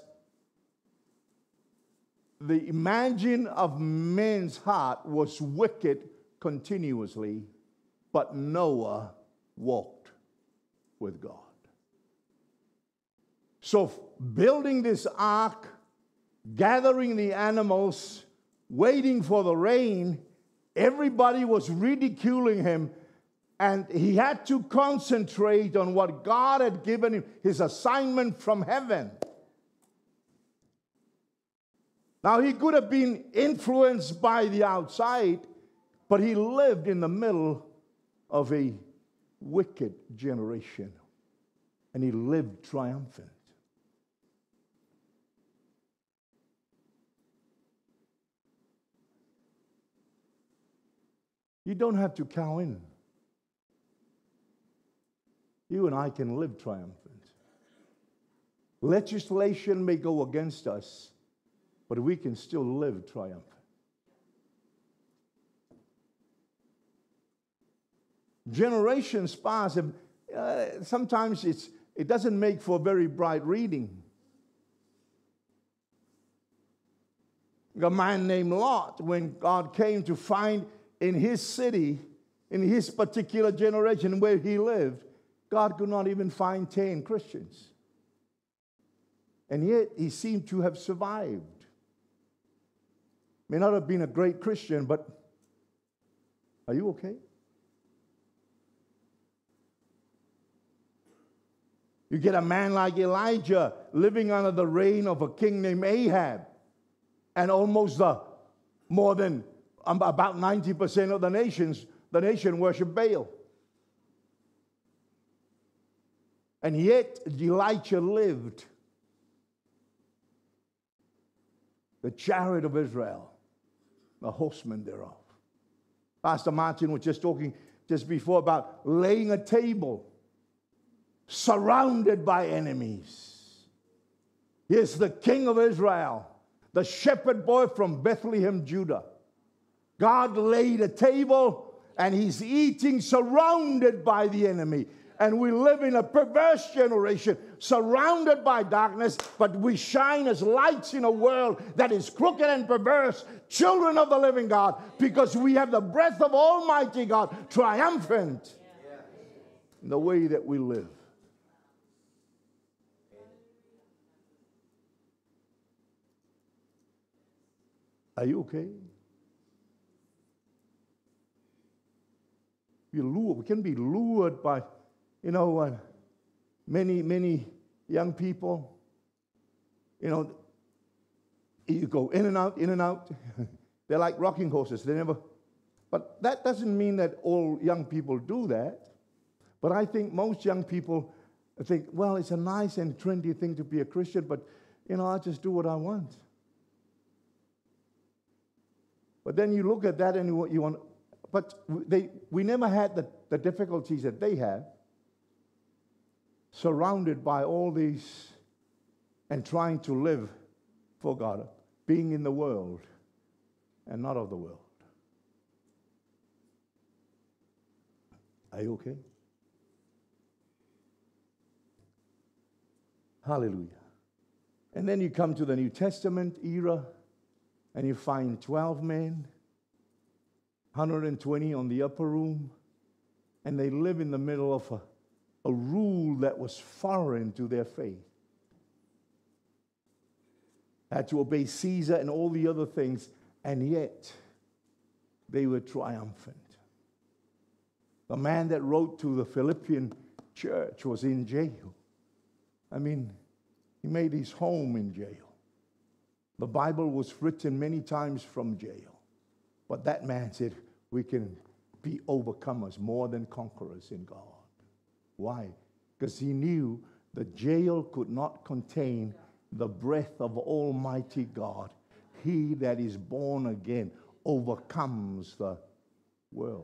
the imagine of man's heart was wicked continuously, but Noah walked with God. So building this ark, gathering the animals, waiting for the rain, everybody was ridiculing him, and he had to concentrate on what God had given him, his assignment from heaven. Now, he could have been influenced by the outside, but he lived in the middle of a wicked generation, and he lived triumphant. You don't have to cow in. You and I can live triumphant. Legislation may go against us, but we can still live triumphant. Generations pass, and uh, sometimes it's, it doesn't make for very bright reading. A man named Lot, when God came to find in his city, in his particular generation where he lived, God could not even find ten Christians. And yet he seemed to have survived. May not have been a great Christian, but are you okay? You get a man like Elijah living under the reign of a king named Ahab, and almost the more than um, about ninety percent of the nations, the nation worship Baal. And yet Elijah lived. The chariot of Israel, the horsemen thereof. Pastor Martin was just talking just before about laying a table surrounded by enemies. Here's the king of Israel, the shepherd boy from Bethlehem, Judah. God laid a table and he's eating surrounded by the enemy. And we live in a perverse generation, surrounded by darkness, but we shine as lights in a world that is crooked and perverse, children of the living God, because we have the breath of Almighty God triumphant in the way that we live. Are you okay? We lure, we can be lured by, you know, uh, many, many young people, you know, you go in and out, in and out. They're like rocking horses. They never, but that doesn't mean that all young people do that. But I think most young people think, well, it's a nice and trendy thing to be a Christian, but, you know, I just do what I want. But then you look at that and you, you want, but they, we never had the, the difficulties that they have, surrounded by all these and trying to live for God, being in the world and not of the world. Are you okay? Hallelujah. And then you come to the New Testament era, and you find twelve men, one hundred twenty on the upper room, and they live in the middle of a, a rule that was foreign to their faith. Had to obey Caesar and all the other things, and yet they were triumphant. The man that wrote to the Philippian church was in jail. I mean, he made his home in jail. The Bible was written many times from jail. But that man said, we can be overcomers, more than conquerors in God. Why? Because he knew the jail could not contain the breath of Almighty God. He that is born again overcomes the world.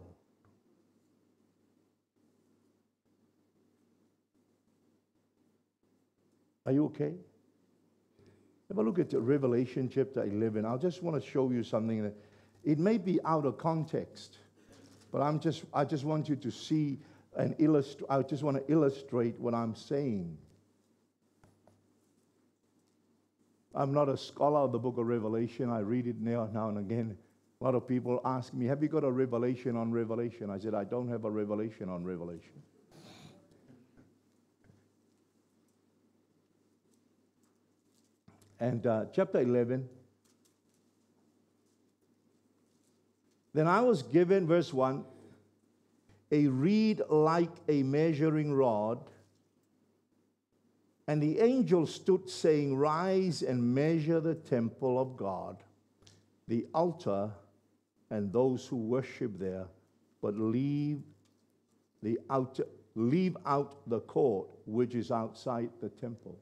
Are you okay? Have a look at the Revelation chapter eleven. I just want to show you something that it may be out of context, but I'm just I just want you to see and illustrate. I just want to illustrate what I'm saying. I'm not a scholar of the book of Revelation. I read it now, now and again. A lot of people ask me, have you got a revelation on Revelation? I said, I don't have a revelation on Revelation. And uh, chapter eleven. Then I was given, verse one, a reed like a measuring rod. And the angel stood saying, rise and measure the temple of God, the altar, and those who worship there, but leave the outer, leave out the court which is outside the temple.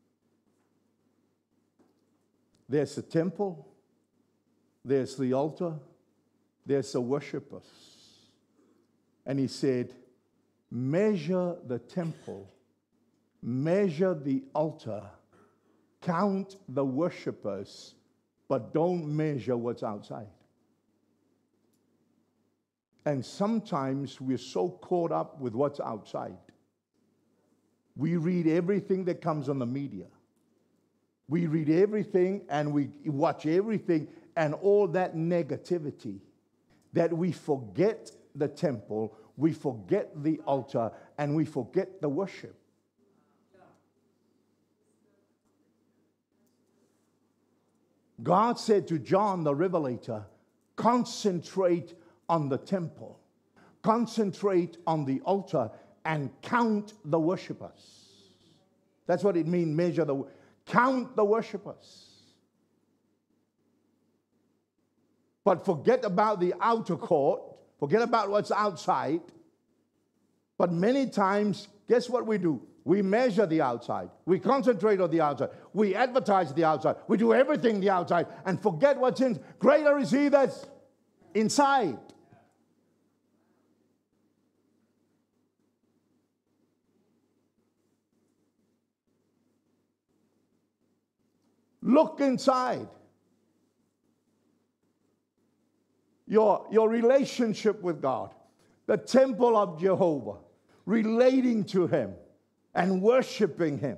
There's the temple, there's the altar, there's the worshipers. And he said, measure the temple, measure the altar, count the worshipers, but don't measure what's outside. And sometimes we're so caught up with what's outside. We read everything that comes on the media. We read everything and we watch everything and all that negativity that we forget the temple, we forget the altar, and we forget the worship. God said to John the Revelator, concentrate on the temple, concentrate on the altar, and count the worshipers. That's what it means, measure the count the worshipers. But forget about the outer court, forget about what's outside. But many times, guess what we do? We measure the outside. We concentrate on the outside. We advertise the outside. We do everything the outside and forget what's in. Greater is he that's inside. Look inside. Your, your relationship with God, the temple of Jehovah, relating to him and worshiping him.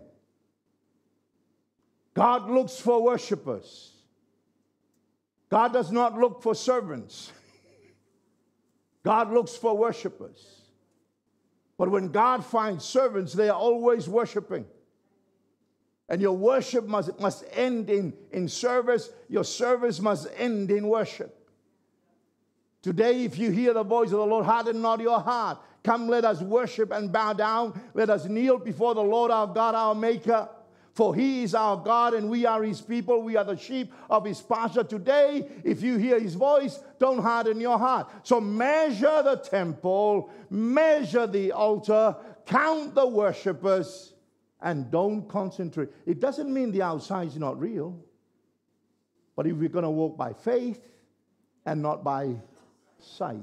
God looks for worshipers. God does not look for servants. God looks for worshipers. But when God finds servants, they are always worshiping. And your worship must, must end in, in service. Your service must end in worship. Today, if you hear the voice of the Lord, harden not your heart. Come, let us worship and bow down. Let us kneel before the Lord our God, our Maker. For he is our God and we are his people. We are the sheep of his pasture. Today, if you hear his voice, don't harden your heart. So measure the temple, measure the altar, count the worshipers, and don't concentrate. It doesn't mean the outside is not real. But if we're going to walk by faith and not by sight.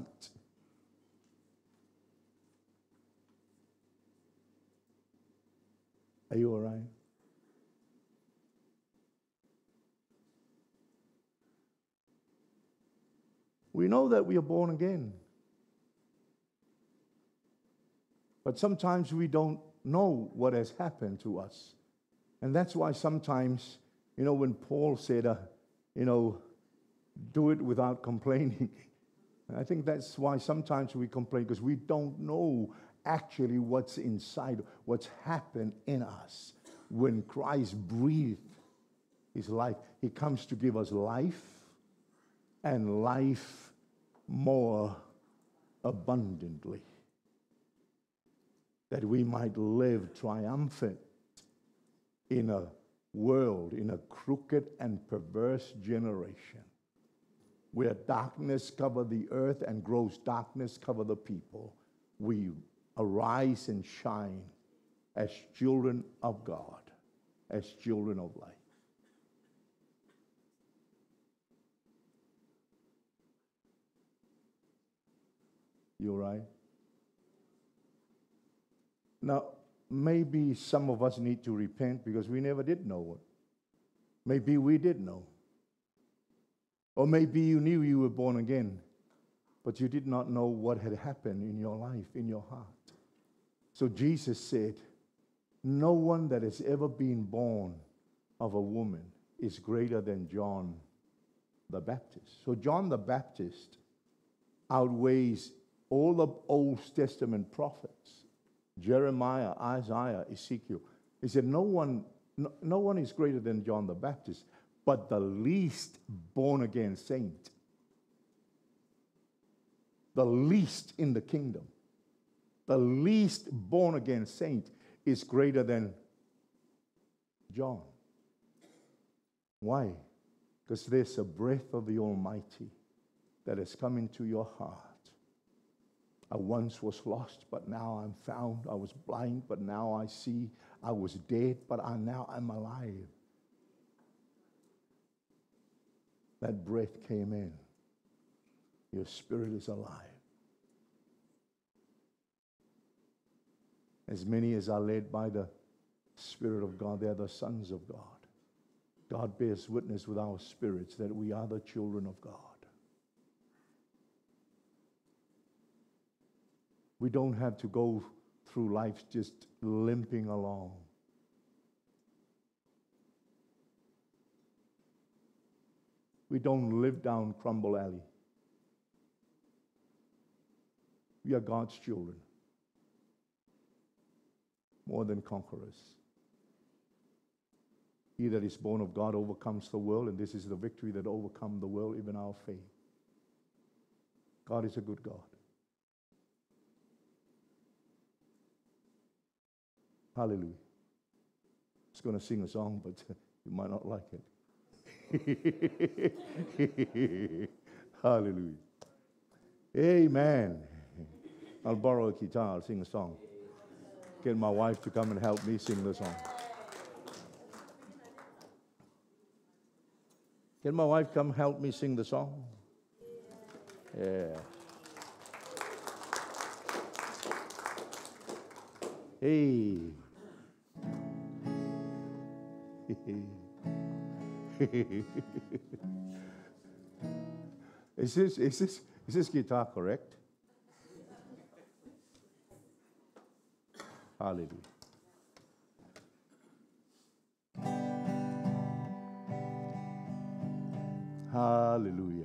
Are you all right? We know that we are born again. But sometimes we don't know what has happened to us And that's why sometimes, you know, when Paul said, uh, you know, do it without complaining, I think that's why sometimes we complain, because we don't know actually what's inside, what's happened in us. When Christ breathed his life, he comes to give us life, and life more abundantly, that we might live triumphant in a world, in a crooked and perverse generation, where darkness cover the earth and gross darkness cover the people. We arise and shine as children of God, as children of light. You all right? Now, maybe some of us need to repent because we never did know it. Maybe we did know. Or maybe you knew you were born again, but you did not know what had happened in your life, in your heart. So Jesus said, no one that has ever been born of a woman is greater than John the Baptist. So John the Baptist outweighs all the Old Testament prophets, Jeremiah, Isaiah, Ezekiel. He said, no one, no, no one is greater than John the Baptist, but the least born-again saint, the least in the kingdom, the least born-again saint is greater than John. Why? Because there's a breath of the Almighty that has come into your heart. I once was lost, but now I'm found. I was blind, but now I see. I was dead, but I now am alive. That breath came in. Your spirit is alive. As many as are led by the Spirit of God, they are the sons of God. God bears witness with our spirits that we are the children of God. We don't have to go through life just limping along. We don't live down Crumble Alley. We are God's children, more than conquerors. He that is born of God overcomes the world, and this is the victory that overcomes the world, even our faith. God is a good God. Hallelujah. I was going to sing a song, but you might not like it. Hallelujah. Amen. I'll borrow a guitar, I'll sing a song. Get my wife to come and help me sing the song. Can my wife come help me sing the song? Yeah. Hey. Is this is this is this guitar correct? Hallelujah. Hallelujah.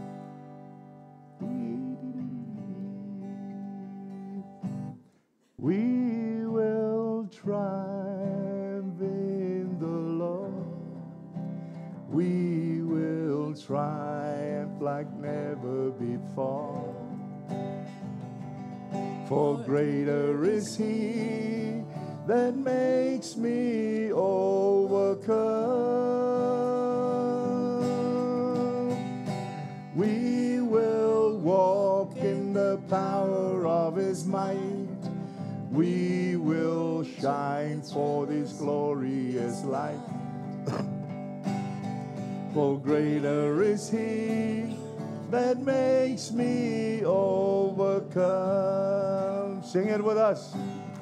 We will triumph in the Lord. We will triumph like never before. For greater is He that makes me overcome. We will walk in the power of His might. We will shine for this glorious light. For greater is He that makes me overcome. Sing it with us.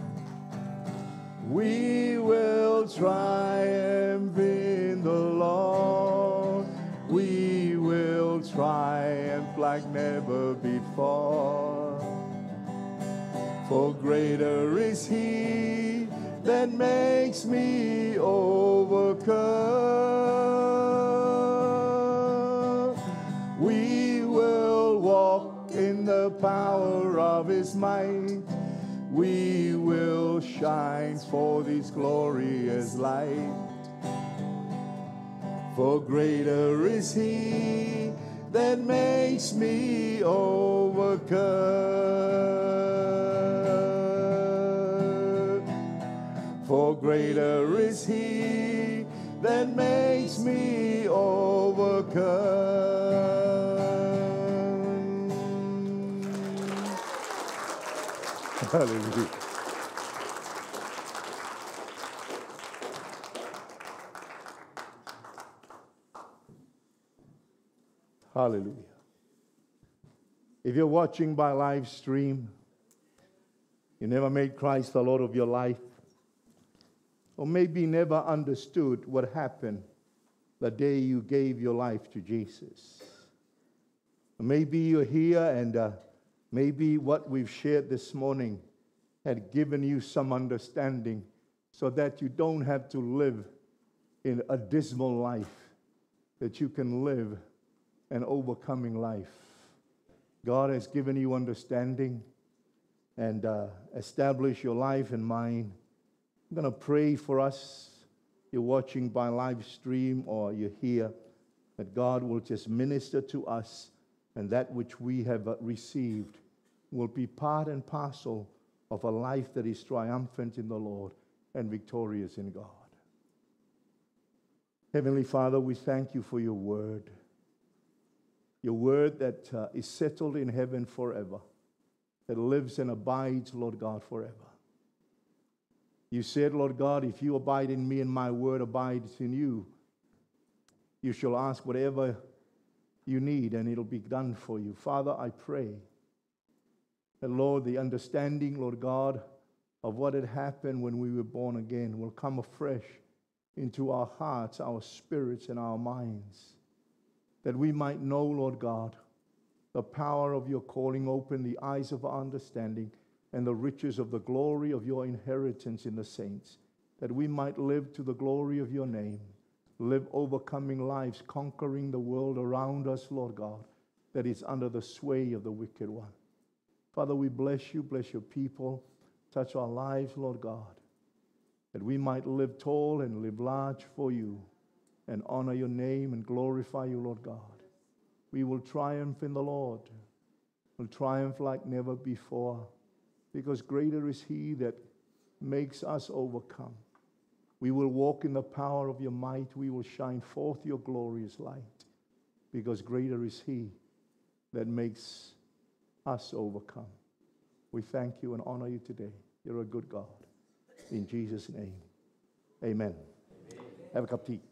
We will triumph in the Lord. We will triumph like never before. For greater is He that makes me overcome. We will walk in the power of His might. We will shine forth His glorious light. For greater is He that makes me overcome. For greater is He that makes me overcome. Hallelujah. Hallelujah. If you're watching by live stream, you never made Christ the Lord of your life, or maybe never understood what happened the day you gave your life to Jesus. Maybe you're here and uh, maybe what we've shared this morning had given you some understanding so that you don't have to live in a dismal life, that you can live an overcoming life. God has given you understanding and uh, established your life and mine. I'm going to pray for us. You're watching by live stream or you're here, that God will just minister to us, and that which we have received will be part and parcel of a life that is triumphant in the Lord and victorious in God. Heavenly Father, we thank you for your word. Your word that uh, is settled in heaven forever, that lives and abides, Lord God, forever. You said, Lord God, if you abide in me and my word abides in you, you shall ask whatever you need and it'll be done for you. Father, I pray that, Lord, the understanding, Lord God, of what had happened when we were born again will come afresh into our hearts, our spirits, and our minds, that we might know, Lord God, the power of your calling, open the eyes of our understanding, and the riches of the glory of your inheritance in the saints, that we might live to the glory of your name, live overcoming lives, conquering the world around us, Lord God, that is under the sway of the wicked one. Father, we bless you, bless your people, touch our lives, Lord God, that we might live tall and live large for you, and honor your name and glorify you, Lord God. We will triumph in the Lord. We'll triumph like never before, because greater is He that makes us overcome. We will walk in the power of your might. We will shine forth your glorious light, because greater is He that makes us overcome. We thank you and honor you today. You're a good God. In Jesus' name, amen. Amen. Have a cup of tea.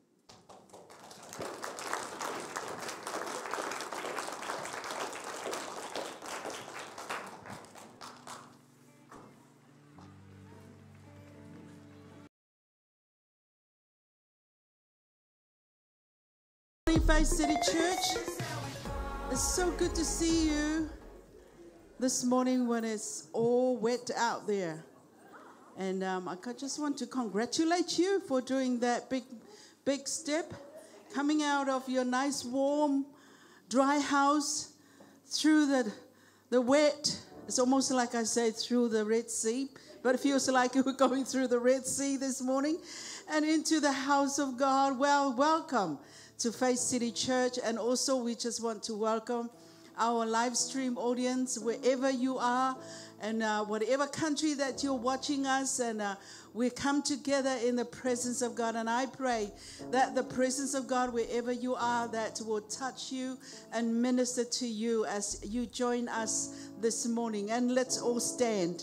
Iliafi City Church, it's so good to see you this morning when it's all wet out there. And um, I just want to congratulate you for doing that big, big step, coming out of your nice, warm, dry house through the, the wet. It's almost like I say through the Red Sea, but it feels like we're going through the Red Sea this morning and into the house of God. Well, welcome to Faith City Church, and also we just want to welcome our live stream audience wherever you are, and uh, whatever country that you're watching us, and uh, we come together in the presence of God. And I pray that the presence of God wherever you are, that will touch you and minister to you as you join us this morning. And let's all stand.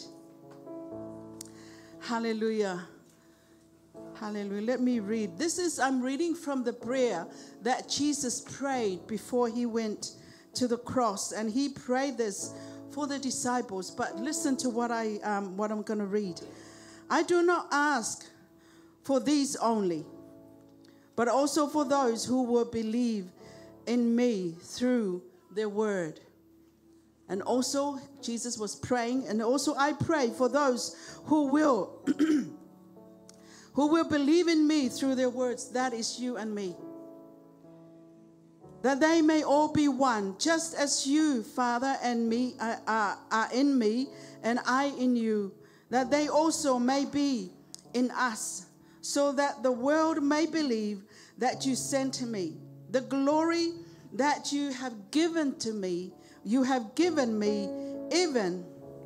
Hallelujah. Hallelujah. Let me read. This is, I'm reading from the prayer that Jesus prayed before he went to the cross. And he prayed this for the disciples. But listen to what, I, um, what I'm going to read. I do not ask for these only, but also for those who will believe in me through their word. And also, Jesus was praying, and also I pray for those who will who will believe in me through their words. That is you and me. That they may all be one, just as you, Father, and me are, are, are in me, and I in you, that they also may be in us, so that the world may believe that you sent me. The glory that you have given to me, you have given me, even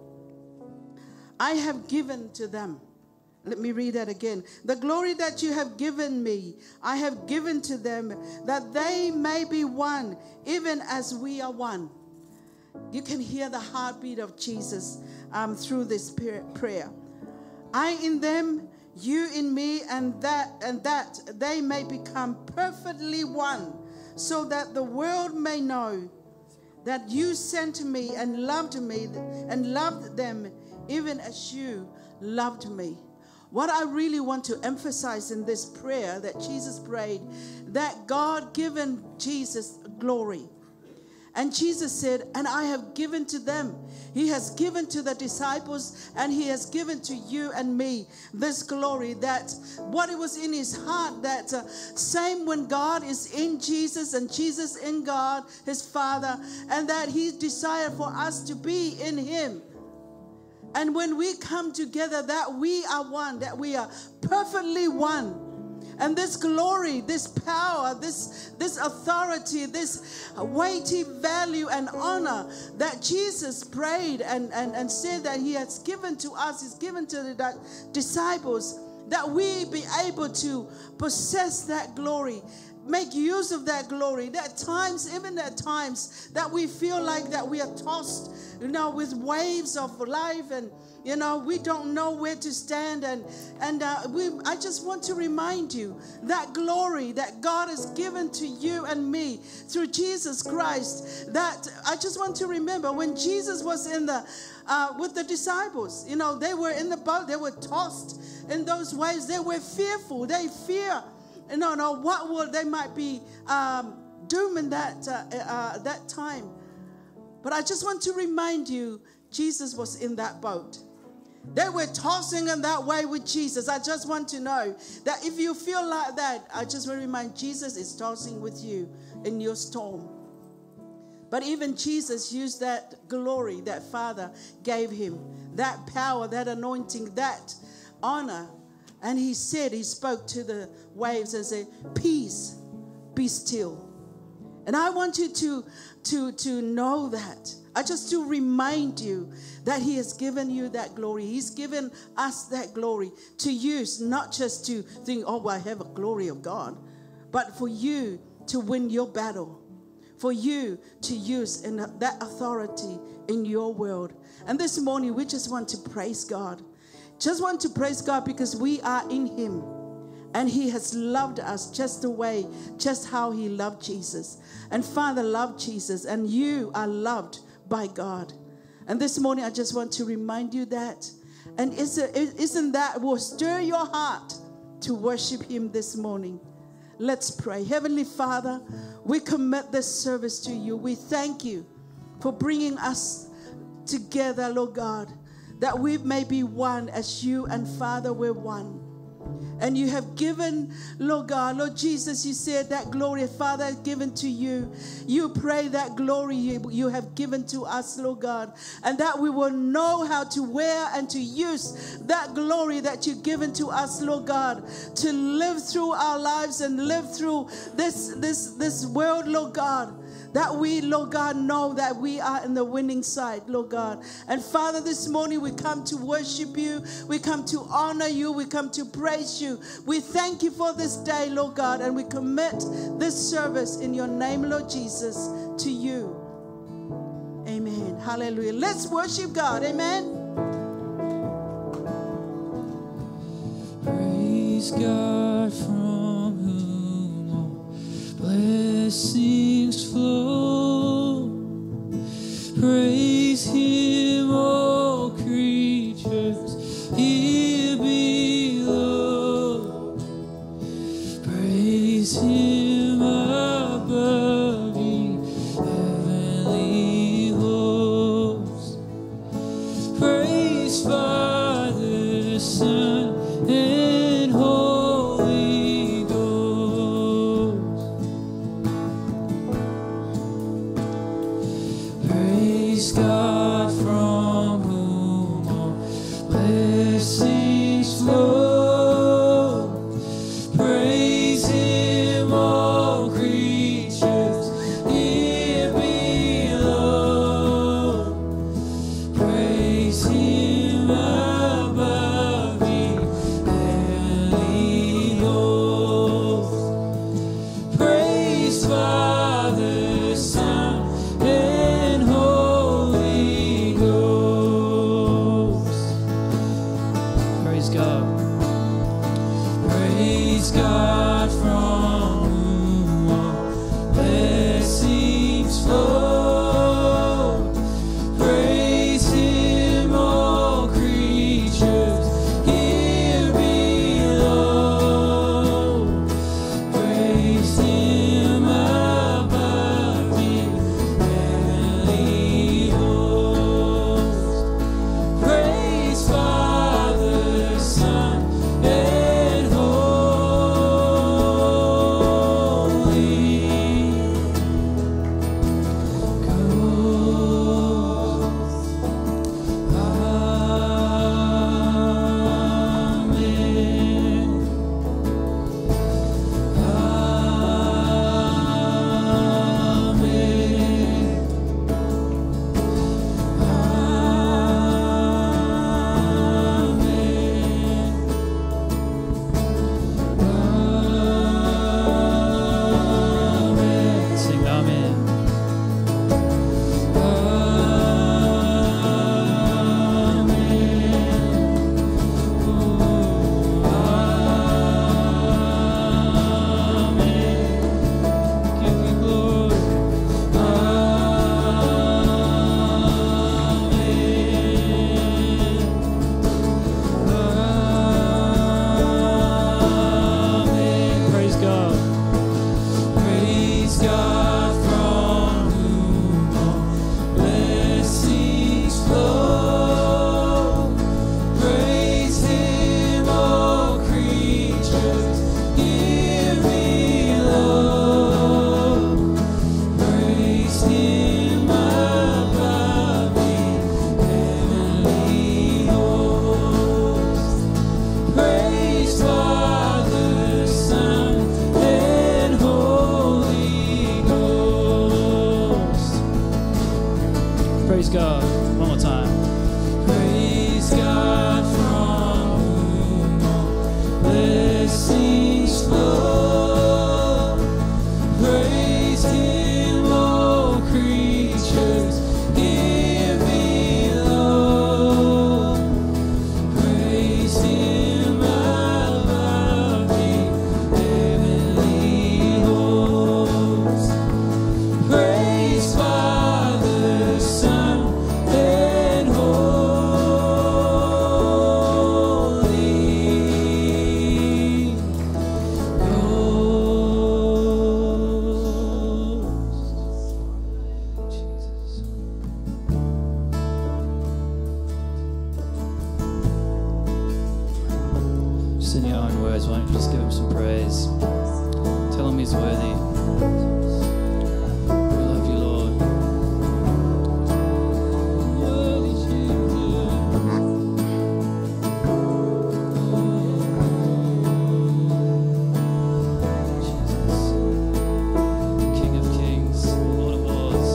I have given to them. Let me read that again. The glory that you have given me, I have given to them, that they may be one, even as we are one. You can hear the heartbeat of Jesus um, through this prayer. I in them, you in me, and that and that they may become perfectly one, so that the world may know that you sent me and loved me and loved them, even as you loved me. What I really want to emphasize in this prayer that Jesus prayed, that God given Jesus glory. And Jesus said, and I have given to them. He has given to the disciples, and he has given to you and me this glory, that what it was in his heart, that uh, same when God is in Jesus and Jesus in God, his Father, and that he desired for us to be in him. And when we come together, that we are one, that we are perfectly one. And this glory, this power, this, this authority, this weighty value and honor that Jesus prayed and, and, and said that he has given to us, he's given to the disciples, that we be able to possess that glory. Make use of that glory. There are times, even at times, that we feel like that we are tossed, you know, with waves of life, and you know we don't know where to stand. And and uh, we, I just want to remind you that glory that God has given to you and me through Jesus Christ. That I just want to remember when Jesus was in the uh, with the disciples. You know, they were in the boat. They were tossed in those waves. They were fearful. They fear. No, no, what will they might be um, doom in that, uh, uh, that time. But I just want to remind you, Jesus was in that boat. They were tossing in that way with Jesus. I just want to know that if you feel like that, I just want to remind Jesus is tossing with you in your storm. But even Jesus used that glory that Father gave him, that power, that anointing, that honor. And he said, he spoke to the waves and said, peace, be still. And I want you to, to, to know that. I just to remind you that he has given you that glory. He's given us that glory to use, not just to think, oh, well, I have a glory of God, but for you to win your battle, for you to use in that authority in your world. And this morning, we just want to praise God. Just want to praise God because we are in him. And he has loved us just the way, just how he loved Jesus. And Father loved Jesus. And you are loved by God. And this morning, I just want to remind you that. And isn't that will stir your heart to worship him this morning? Let's pray. Heavenly Father, we commit this service to you. We thank you for bringing us together, Lord God, that we may be one as you and Father were one. And you have given, Lord God, Lord Jesus, you said that glory, Father, has given to you. You pray that glory you, you have given to us, Lord God, and that we will know how to wear and to use that glory that you've given to us, Lord God, to live through our lives and live through this, this, this world, Lord God. That we, Lord God, know that we are in the winning side, Lord God. And Father, this morning we come to worship you. We come to honor you. We come to praise you. We thank you for this day, Lord God. And we commit this service in your name, Lord Jesus, to you. Amen. Hallelujah. Let's worship God. Amen. Praise God from whom all blessings flow. Praise him, all creatures here below. Praise him above, ye heavenly hosts. Praise Father, Son, and Holy Praise God from whom all blessings flow. Praise Him, all creatures here below. Praise Him above the heavenly host. Praise Father, Son, and Holy God. One more time. Praise God from whom all blessings flow. Praise Him, all creatures here below. Praise Him above the heavenly host. Praise Father, Son, and Holy Ghost. Jesus. Just in your own words, why don't you just give Him some praise? Tell Him He's worthy. We love you, Lord. Worthy Jesus. King of kings, Lord of lords.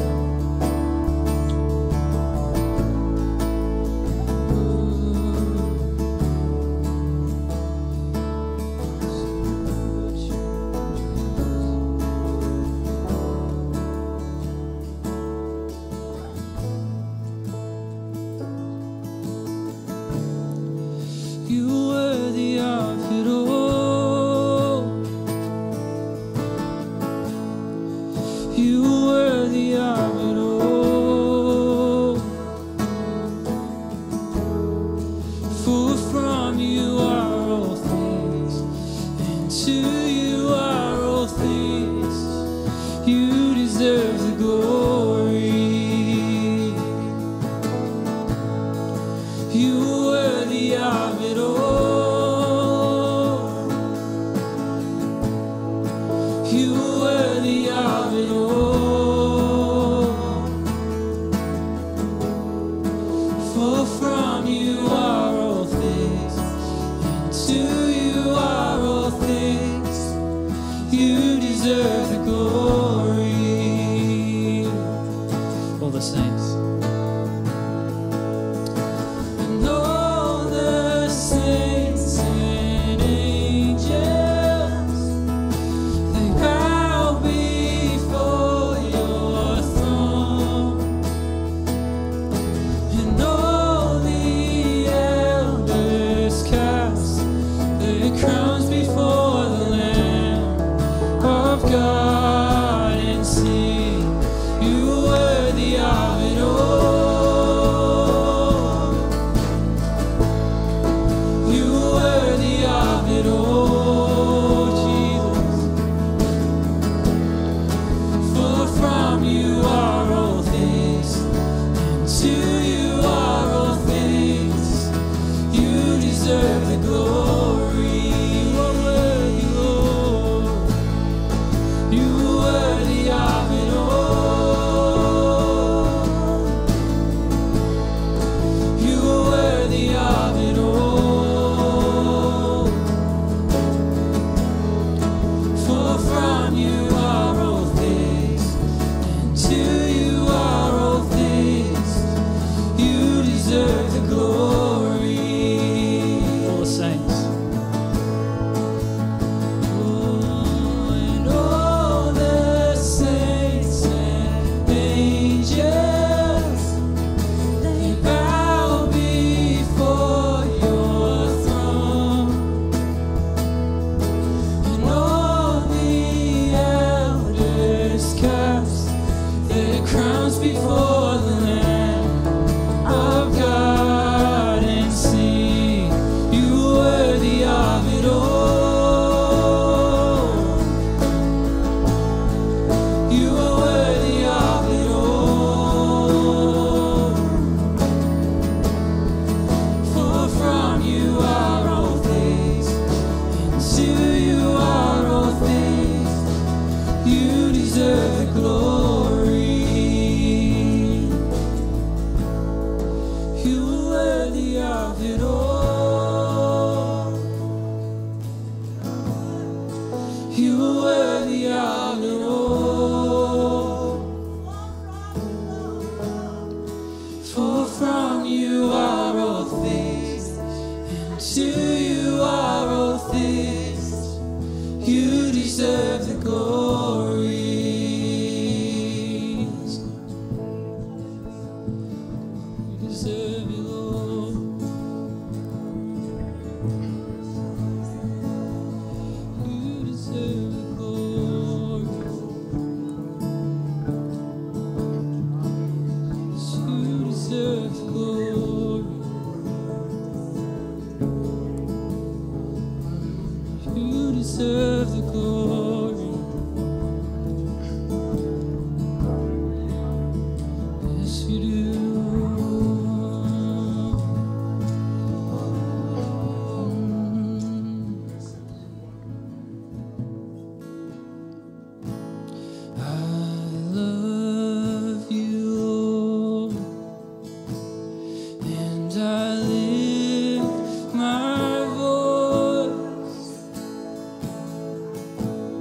You worthy of it all. You worthy of it all. For from you are all things, and to you are all things. You deserve the glory. You worthy of it all. You worthy of it all. For from you are all things, and to you are all things. You deserve the glory. All the saints. And all the saints and angels, they bow before your throne. And all the elders cast their crowns before deserve the glory. Yes, you do. I love you, Lord, and I lift my voice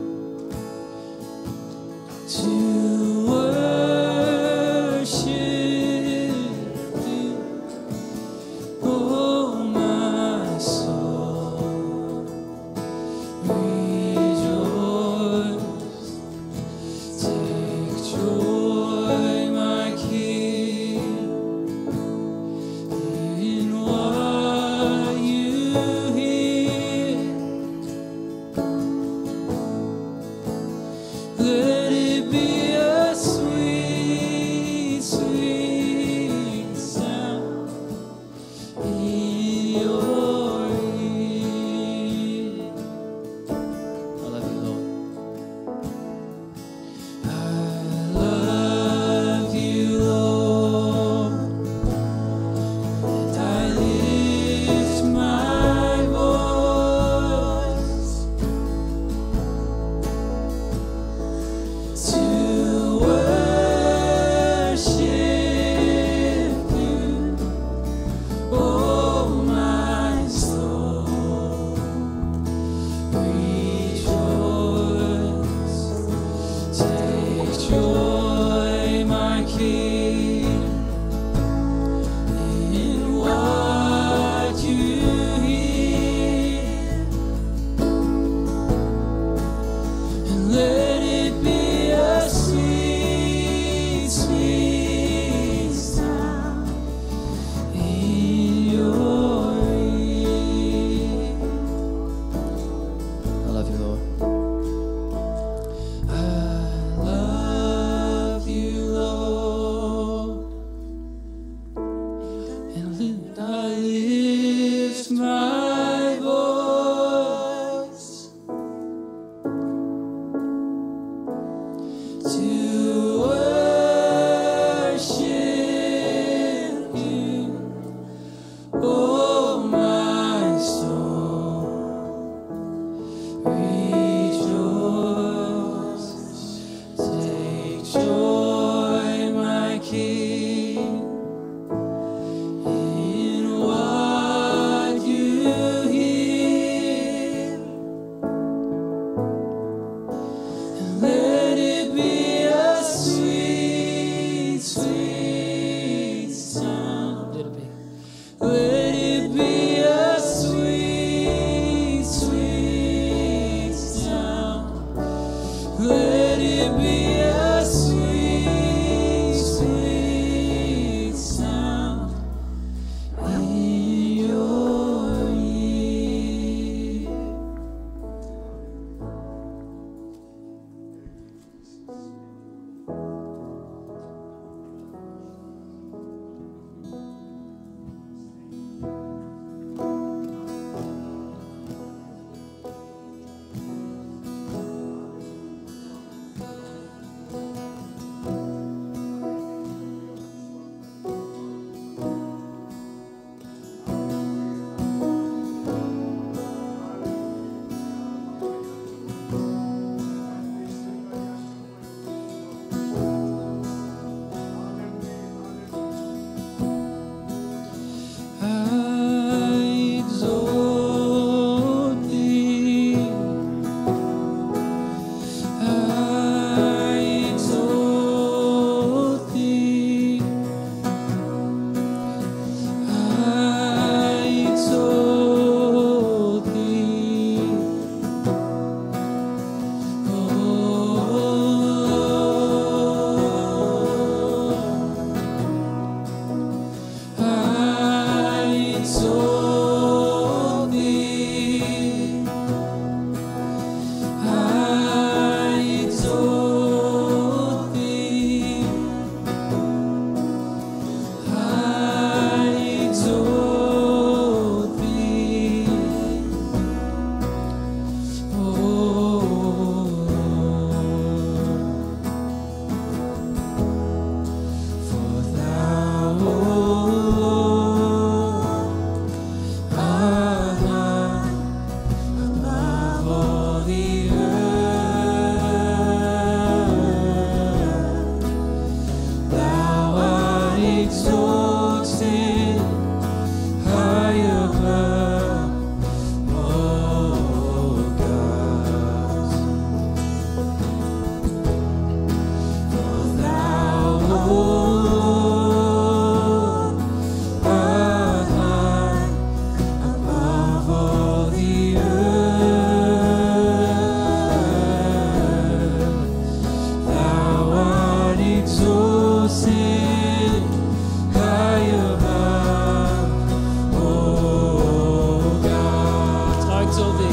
thee.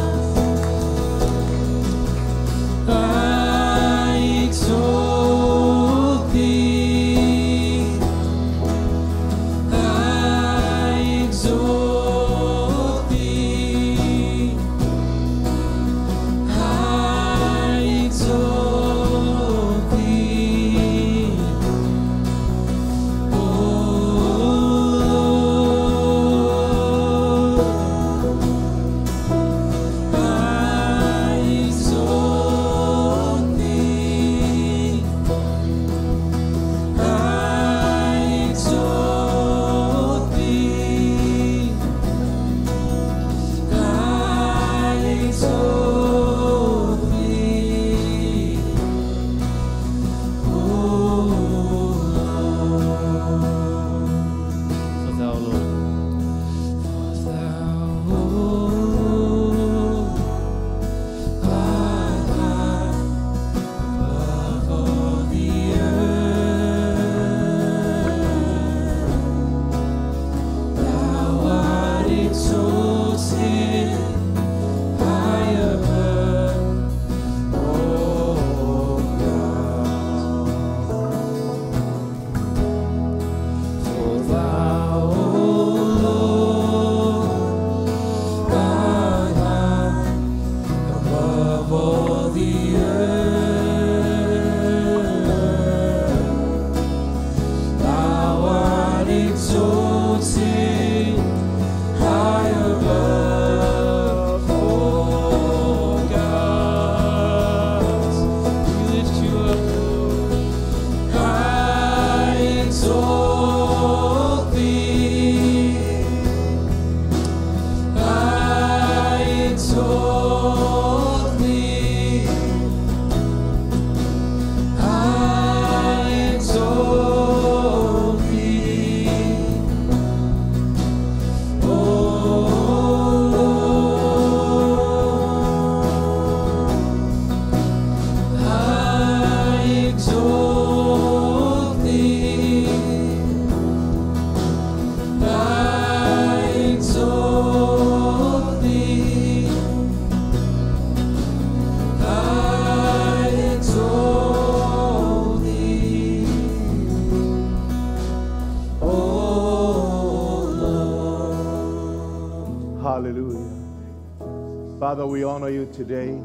I exalt thee. I exalt thee. I exalt thee. Hallelujah. Father, we honor you today.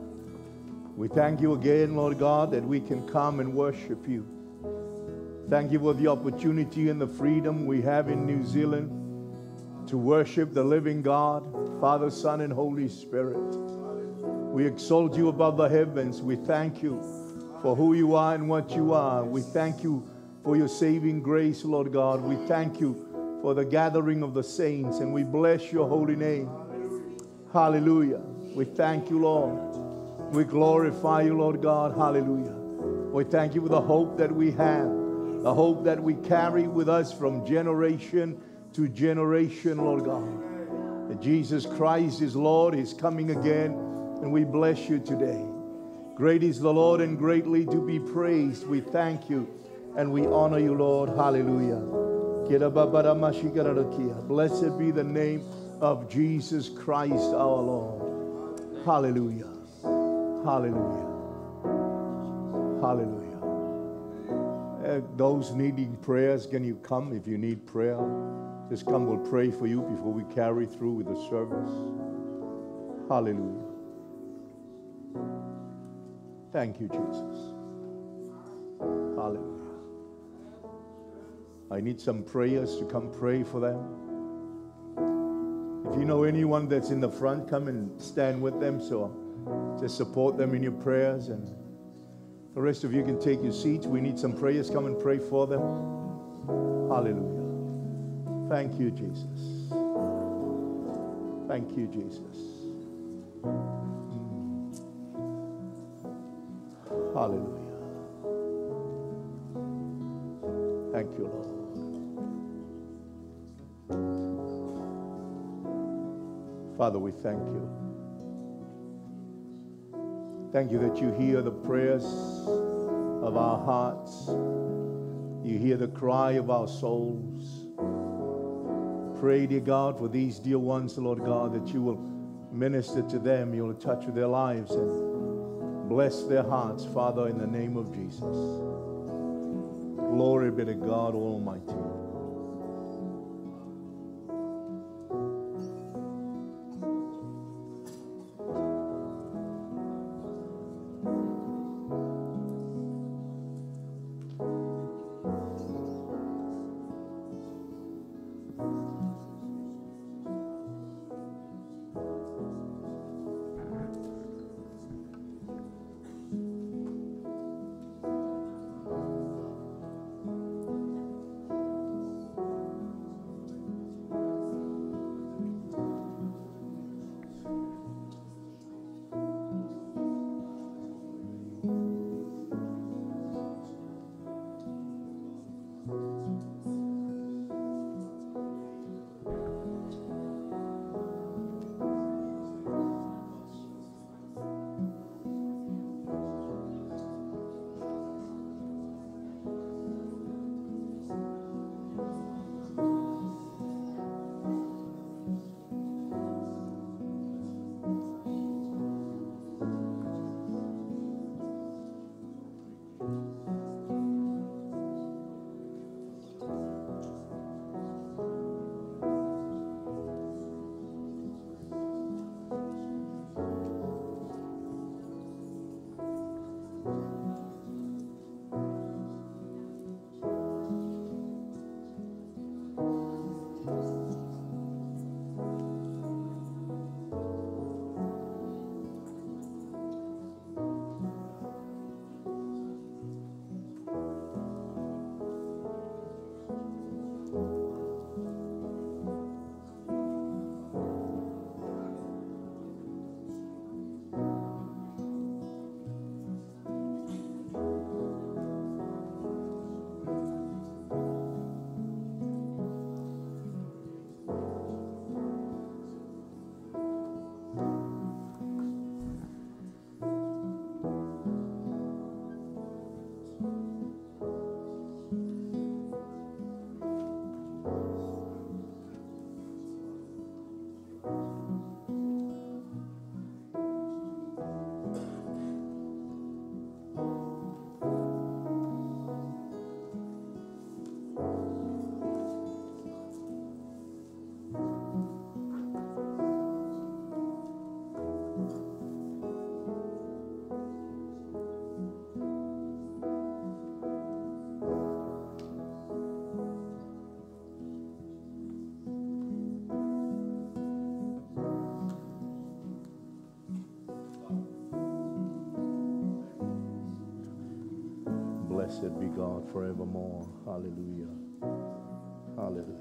We thank you again, Lord God, that we can come and worship you. Thank you for the opportunity and the freedom we have in New Zealand to worship the living God, Father, Son, and Holy Spirit. We exalt you above the heavens. We thank you for who you are and what you are. We thank you for your saving grace, Lord God. We thank you for the gathering of the saints, and we bless your holy name. Hallelujah. We thank you, Lord. We glorify you, Lord God. Hallelujah. We thank you for the hope that we have, the hope that we carry with us from generation to generation, Lord God. That Jesus Christ is Lord, is coming again, and we bless you today. Great is the Lord and greatly to be praised. We thank you and we honor you, Lord. Hallelujah. Blessed be the name of Jesus Christ our Lord. Hallelujah. Hallelujah. Hallelujah. Uh, those needing prayers, can you come if you need prayer? Just come, we'll pray for you before we carry through with the service. Hallelujah. Thank you, Jesus. Hallelujah. I need some prayers to come pray for them. If you know anyone that's in the front, come and stand with them. So just support them in your prayers. And the rest of you can take your seats. We need some prayers. Come and pray for them. Hallelujah. Thank you, Jesus. Thank you, Jesus. Mm. Hallelujah. Thank you, Lord. Father, we thank you. Thank you that you hear the prayers of our hearts. You hear the cry of our souls. Pray, dear God, for these dear ones, Lord God, that you will minister to them. You'll touch their lives and bless their hearts, Father, in the name of Jesus. Glory be to God Almighty. Blessed be God forevermore. Hallelujah. Hallelujah.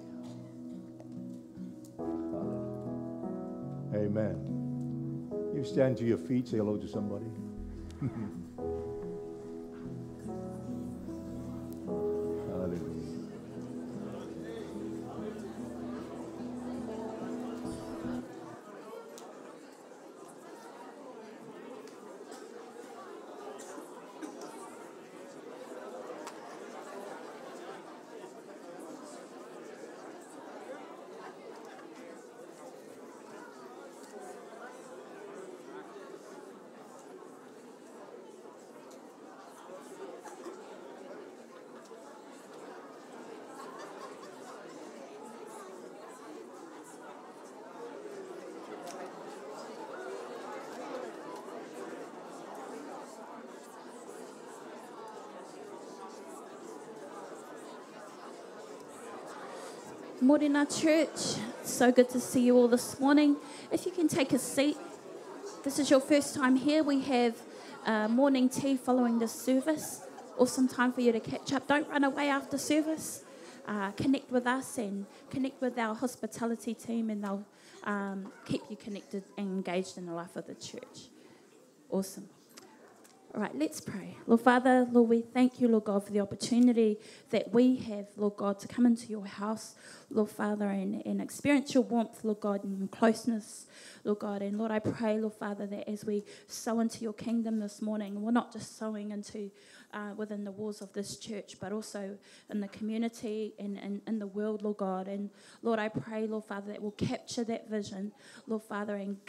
Hallelujah. Amen. You stand to your feet, say hello to somebody. Hallelujah. Morena Church, so good to see you all this morning. If you can take a seat, this is your first time here. We have uh, morning tea following this service. Awesome time for you to catch up. Don't run away after service. Uh, connect with us and connect with our hospitality team, and they'll um, keep you connected and engaged in the life of the church. Awesome. All right, let's pray. Lord Father, Lord, we thank you, Lord God, for the opportunity that we have, Lord God, to come into your house, Lord Father, and, and experience your warmth, Lord God, and your closeness, Lord God. And Lord, I pray, Lord Father, that as we sow into your kingdom this morning, we're not just sowing into uh, within the walls of this church, but also in the community and in, in the world, Lord God. And Lord, I pray, Lord Father, that we'll capture that vision, Lord Father, and give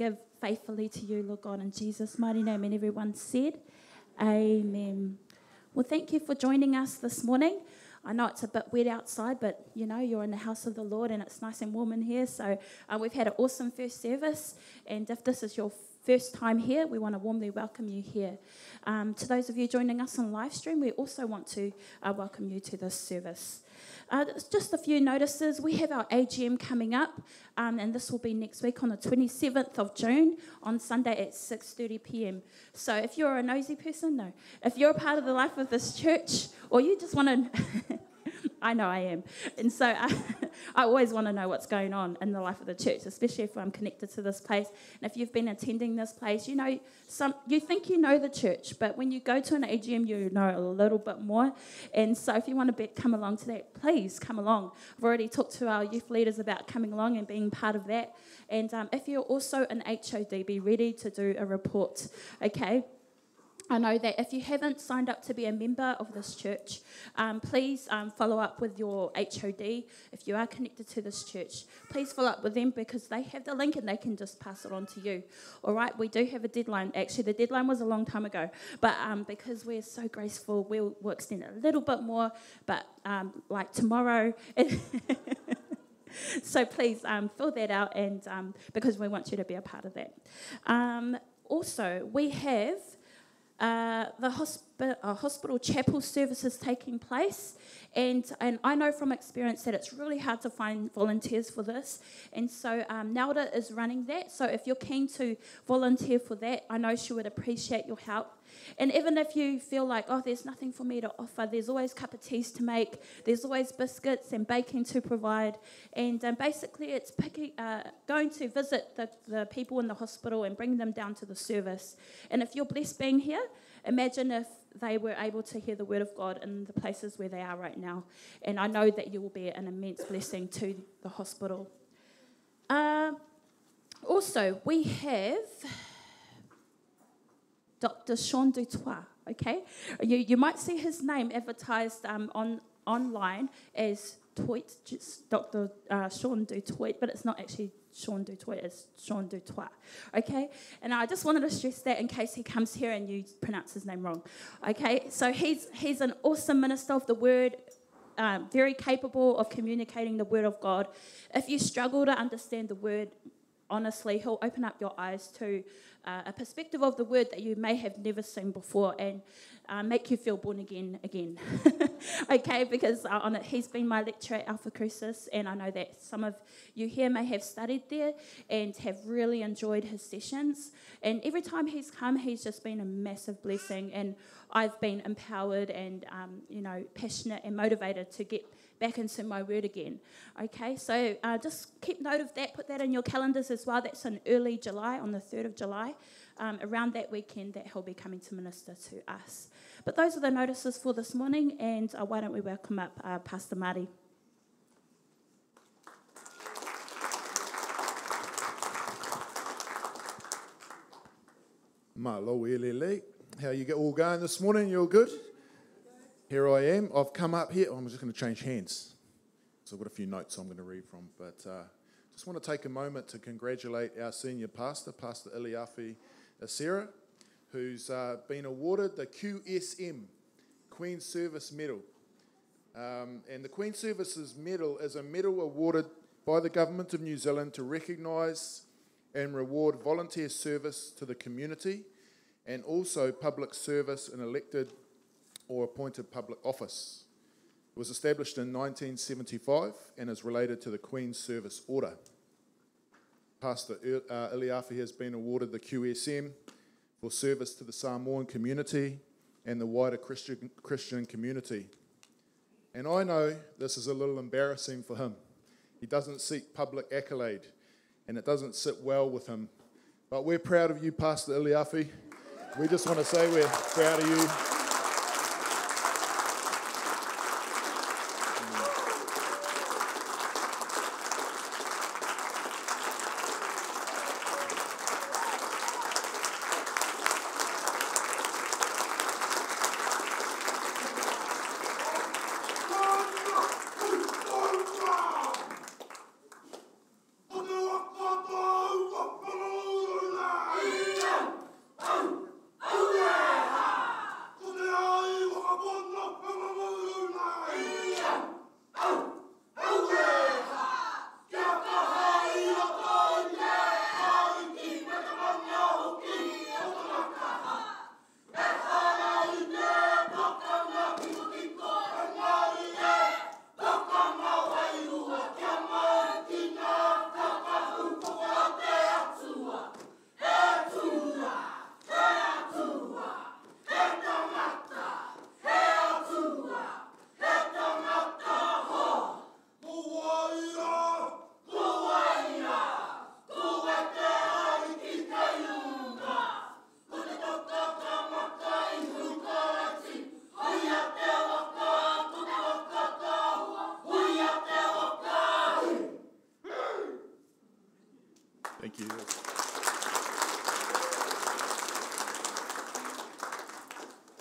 faithfully to you, Lord God, in Jesus' mighty name. And everyone said, amen. Well, thank you for joining us this morning. I know it's a bit wet outside, but, you know, you're in the house of the Lord and it's nice and warm in here. So uh, we've had an awesome first service. And if this is your first time here, we want to warmly welcome you here. Um, to those of you joining us on live stream, we also want to uh, welcome you to this service. Uh, just a few notices. We have our A G M coming up, um, and this will be next week on the twenty-seventh of June on Sunday at six thirty p.m. So if you're a nosy person, no. If you're a part of the life of this church, or you just want to... I know I am. And so I, I always want to know what's going on in the life of the church, especially if I'm connected to this place. And if you've been attending this place, you know, some you think you know the church, but when you go to an A G M, you know a little bit more. And so if you want to be, come along to that, please come along. I've already talked to our youth leaders about coming along and being part of that. And um, if you're also an H O D, be ready to do a report, okay? I know that if you haven't signed up to be a member of this church, um, please um, follow up with your H O D. If you are connected to this church, please follow up with them because they have the link and they can just pass it on to you. All right, we do have a deadline. Actually, the deadline was a long time ago, but um, because we're so graceful, we'll, we'll extend it a little bit more, but um, like tomorrow... So please um, fill that out and um, because we want you to be a part of that. Um, also, we have... Uh, the hospi- uh, hospital chapel services taking place, and and I know from experience that it's really hard to find volunteers for this, and so um, Nelda is running that. So if you're keen to volunteer for that, I know she would appreciate your help. And even if you feel like, oh, there's nothing for me to offer, there's always cup of teas to make, there's always biscuits and baking to provide, and um, basically it's picking, uh, going to visit the, the people in the hospital and bring them down to the service. And if you're blessed being here, imagine if they were able to hear the word of God in the places where they are right now. And I know that you will be an immense blessing to the hospital. Uh, also, we have... Doctor Sean Dutoit, okay? You you might see his name advertised um, on online as Toit, just Doctor Uh, Sean Dutoit, but it's not actually Sean Dutoit, it's Sean Dutoit, okay? And I just wanted to stress that in case he comes here and you pronounce his name wrong, okay? So he's he's an awesome minister of the word, um, very capable of communicating the word of God. If you struggle to understand the word, honestly, he'll open up your eyes to uh, a perspective of the word that you may have never seen before and uh, make you feel born again again. Okay, because uh, on it, he's been my lecturer at Alpha Crucis, and I know that some of you here may have studied there and have really enjoyed his sessions. And every time he's come, he's just been a massive blessing, and I've been empowered and um, you know, passionate and motivated to get back into my word again. Okay, so uh, just keep note of that, put that in your calendars as well. That's in early July, on the third of July, um, around that weekend that he'll be coming to minister to us. But those are the notices for this morning, and uh, why don't we welcome up uh, Pastor Marty. Malo Elele. How you get all going this morning? You all good? Here I am. I've come up here. Oh, I'm just going to change hands. So I've got a few notes I'm going to read from. But uh, just want to take a moment to congratulate our senior pastor, Pastor Iliafi Esera, who's uh, been awarded the Q S M, Queen's Service Medal. Um, and the Queen's Services Medal is a medal awarded by the Government of New Zealand to recognise and reward volunteer service to the community and also public service in elected or appointed public office. It was established in nineteen seventy-five and is related to the Queen's Service Order. Pastor uh, Iliafi has been awarded the Q S M for service to the Samoan community and the wider Christian, Christian community. And I know this is a little embarrassing for him. He doesn't seek public accolade, and it doesn't sit well with him. But we're proud of you, Pastor Iliafi. We just want to say we're proud of you.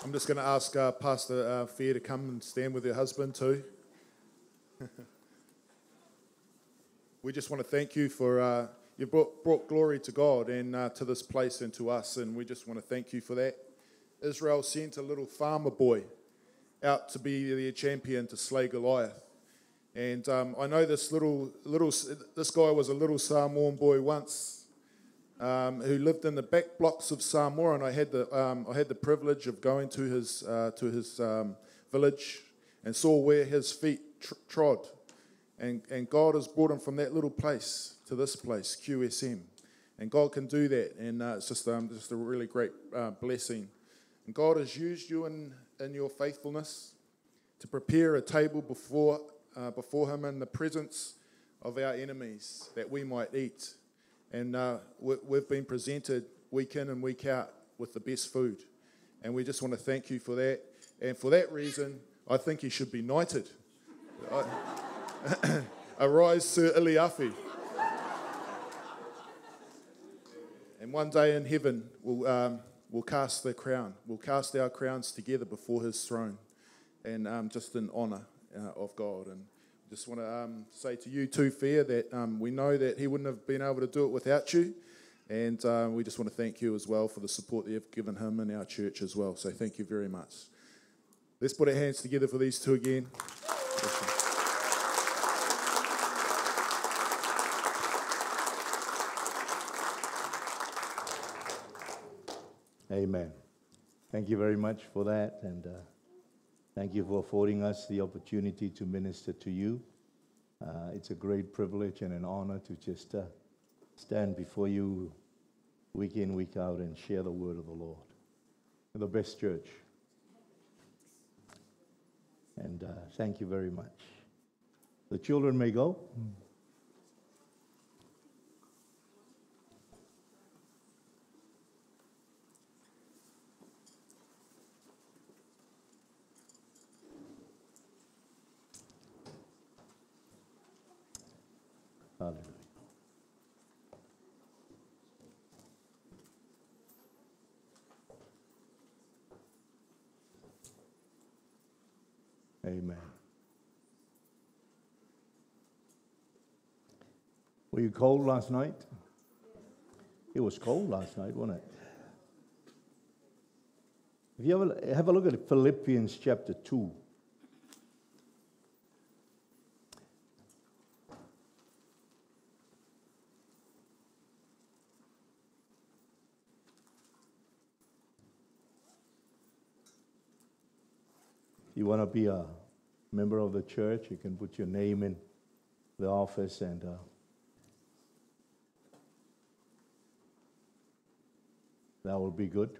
I'm just going to ask uh, Pastor uh, Fair to come and stand with her husband too. We just want to thank you for, uh, you brought, brought glory to God and uh, to this place and to us, and we just want to thank you for that. Israel sent a little farmer boy out to be their champion to slay Goliath. And um, I know this little, little, this guy was a little Samoan boy once um, who lived in the back blocks of Samoa, and I had the, um, I had the privilege of going to his, uh, to his um, village and saw where his feet tr- trod. And, and God has brought him from that little place to this place, Q S M. And God can do that, and uh, it's just, um, just a really great uh, blessing. And God has used you in, in your faithfulness to prepare a table before, uh, before him in the presence of our enemies that we might eat. And uh, we, we've been presented week in and week out with the best food. And we just want to thank you for that. And for that reason, I think you should be knighted. I, Arise, Sir Iliafi. And one day in heaven, we'll, um, we'll cast the crown. We'll cast our crowns together before his throne, and um, just in honour uh, of God. And just want to um, say to you too, Fair, that um, we know that he wouldn't have been able to do it without you. And uh, we just want to thank you as well for the support that you've given him and our church as well. So thank you very much. Let's put our hands together for these two again. Amen. Thank you very much for that, and uh, thank you for affording us the opportunity to minister to you. Uh, it's a great privilege and an honor to just uh, stand before you week in, week out, and share the word of the Lord. The best church. And uh, thank you very much. The children may go. Hallelujah. Amen. Were you cold last night? It was cold last night, wasn't it? If you have a, have a look at Philippians chapter two. You want to be a member of the church, you can put your name in the office, and uh, that will be good.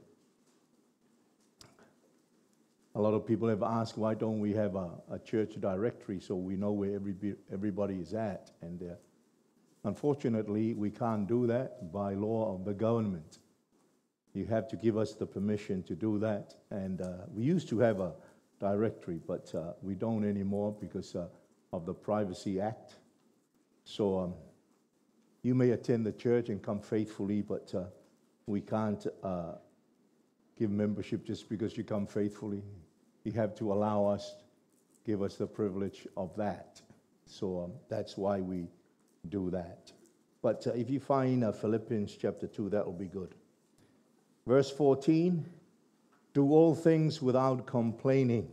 A lot of people have asked, why don't we have a, a church directory so we know where every, everybody is at? And uh, unfortunately, we can't do that by law of the government. You have to give us the permission to do that. And uh, we used to have a directory, but uh, we don't anymore because uh, of the Privacy Act. So um, you may attend the church and come faithfully, but uh, we can't uh, give membership just because you come faithfully. You have to allow us, give us the privilege of that. So um, that's why we do that. But uh, if you find uh, Philippians chapter two, that will be good. Verse fourteen, do all things without complaining.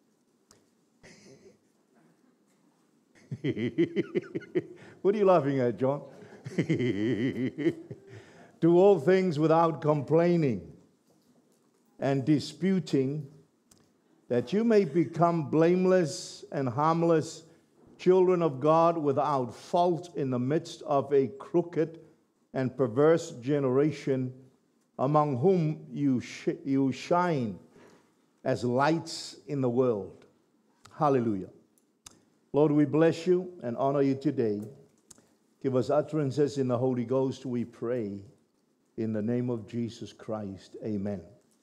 What are you laughing at, John? Do all things without complaining and disputing, that you may become blameless and harmless children of God without fault in the midst of a crooked and perverse generation, among whom you sh- you shine as lights in the world. Hallelujah. Lord, we bless you and honor you today. Give us utterances in the Holy Ghost, we pray. In the name of Jesus Christ, amen.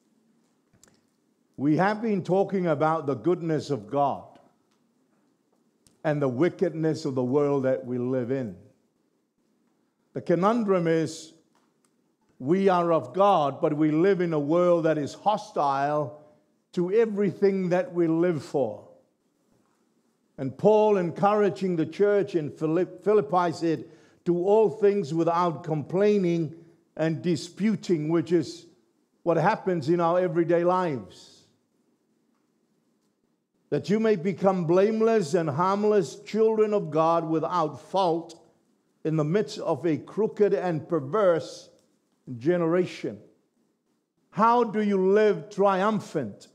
We have been talking about the goodness of God and the wickedness of the world that we live in. The conundrum is, we are of God, but we live in a world that is hostile to everything that we live for. And Paul, encouraging the church in Philippi, said, do all things without complaining and disputing, which is what happens in our everyday lives. That you may become blameless and harmless children of God without fault in the midst of a crooked and perverse generation. How do you live triumphant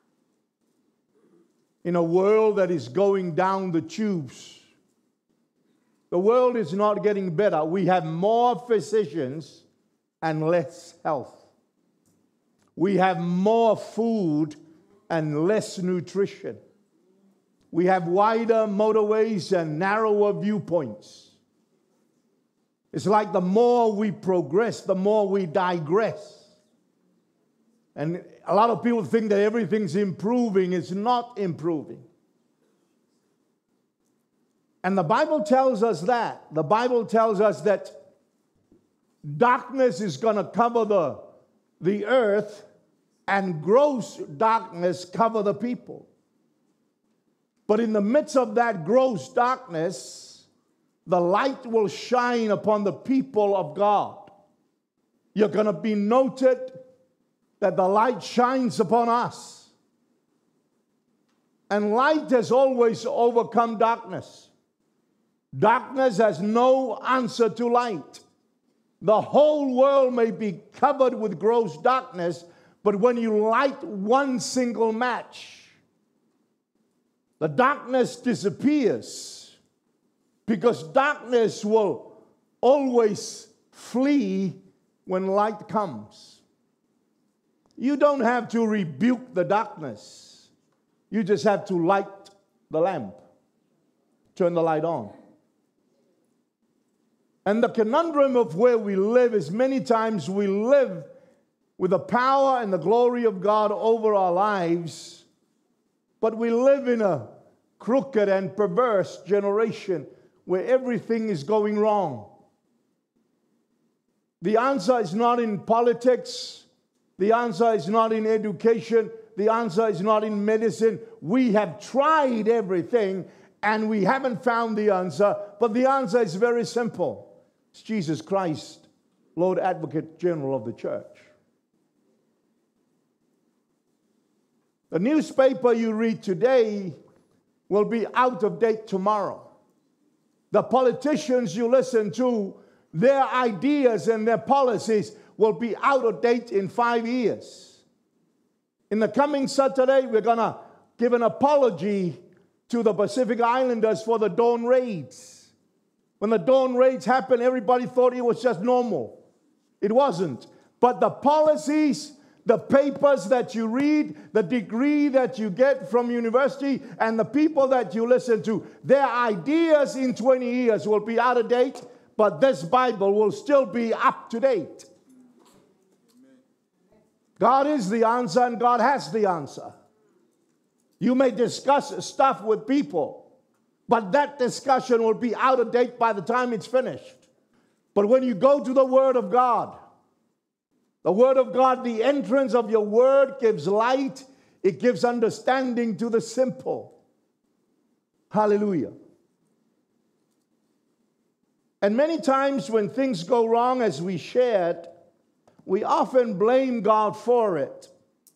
in a world that is going down the tubes? The world is not getting better. We have more physicians and less health. We have more food and less nutrition. We have wider motorways and narrower viewpoints. It's like the more we progress, the more we digress. And a lot of people think that everything's improving. It's not improving. And the Bible tells us that. The Bible tells us that darkness is going to cover the, the earth, and gross darkness cover the people. But in the midst of that gross darkness, the light will shine upon the people of God. You're going to be noted that the light shines upon us. And light has always overcome darkness. Darkness has no answer to light. The whole world may be covered with gross darkness, but when you light one single match, the darkness disappears, because darkness will always flee when light comes. You don't have to rebuke the darkness. You just have to light the lamp. Turn the light on. And the conundrum of where we live is many times we live with the power and the glory of God over our lives, but we live in a crooked and perverse generation where everything is going wrong. The answer is not in politics. The answer is not in education. The answer is not in medicine. We have tried everything and we haven't found the answer, but the answer is very simple. It's Jesus Christ, Lord Advocate General of the church. The newspaper you read today will be out of date tomorrow. The politicians you listen to, their ideas and their policies will be out of date in five years. In the coming Saturday, we're going to give an apology to the Pacific Islanders for the dawn raids. When the dawn raids happened, everybody thought it was just normal. It wasn't. But the policies, the papers that you read, the degree that you get from university, and the people that you listen to, their ideas in twenty years will be out of date, but this Bible will still be up to date. God is the answer and God has the answer. You may discuss stuff with people, but that discussion will be out of date by the time it's finished. But when you go to the Word of God, the Word of God, the entrance of your Word gives light. It gives understanding to the simple. Hallelujah. And many times when things go wrong, as we shared, we often blame God for it.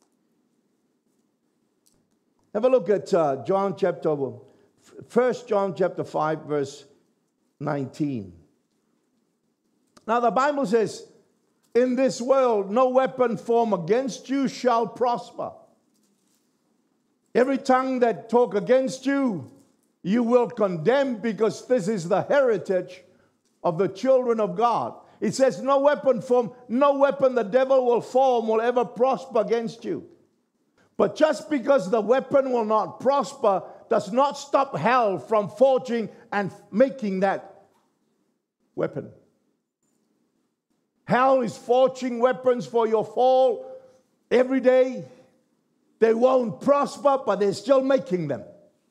Have a look at uh, John chapter, First John chapter five, verse nineteen. Now the Bible says, in this world, no weapon formed against you shall prosper. Every tongue that talk against you, you will condemn, because this is the heritage of the children of God. It says no weapon formed, no weapon the devil will form will ever prosper against you. But just because the weapon will not prosper does not stop hell from forging and making that weapon. Hell is forging weapons for your fall every day. They won't prosper, but they're still making them.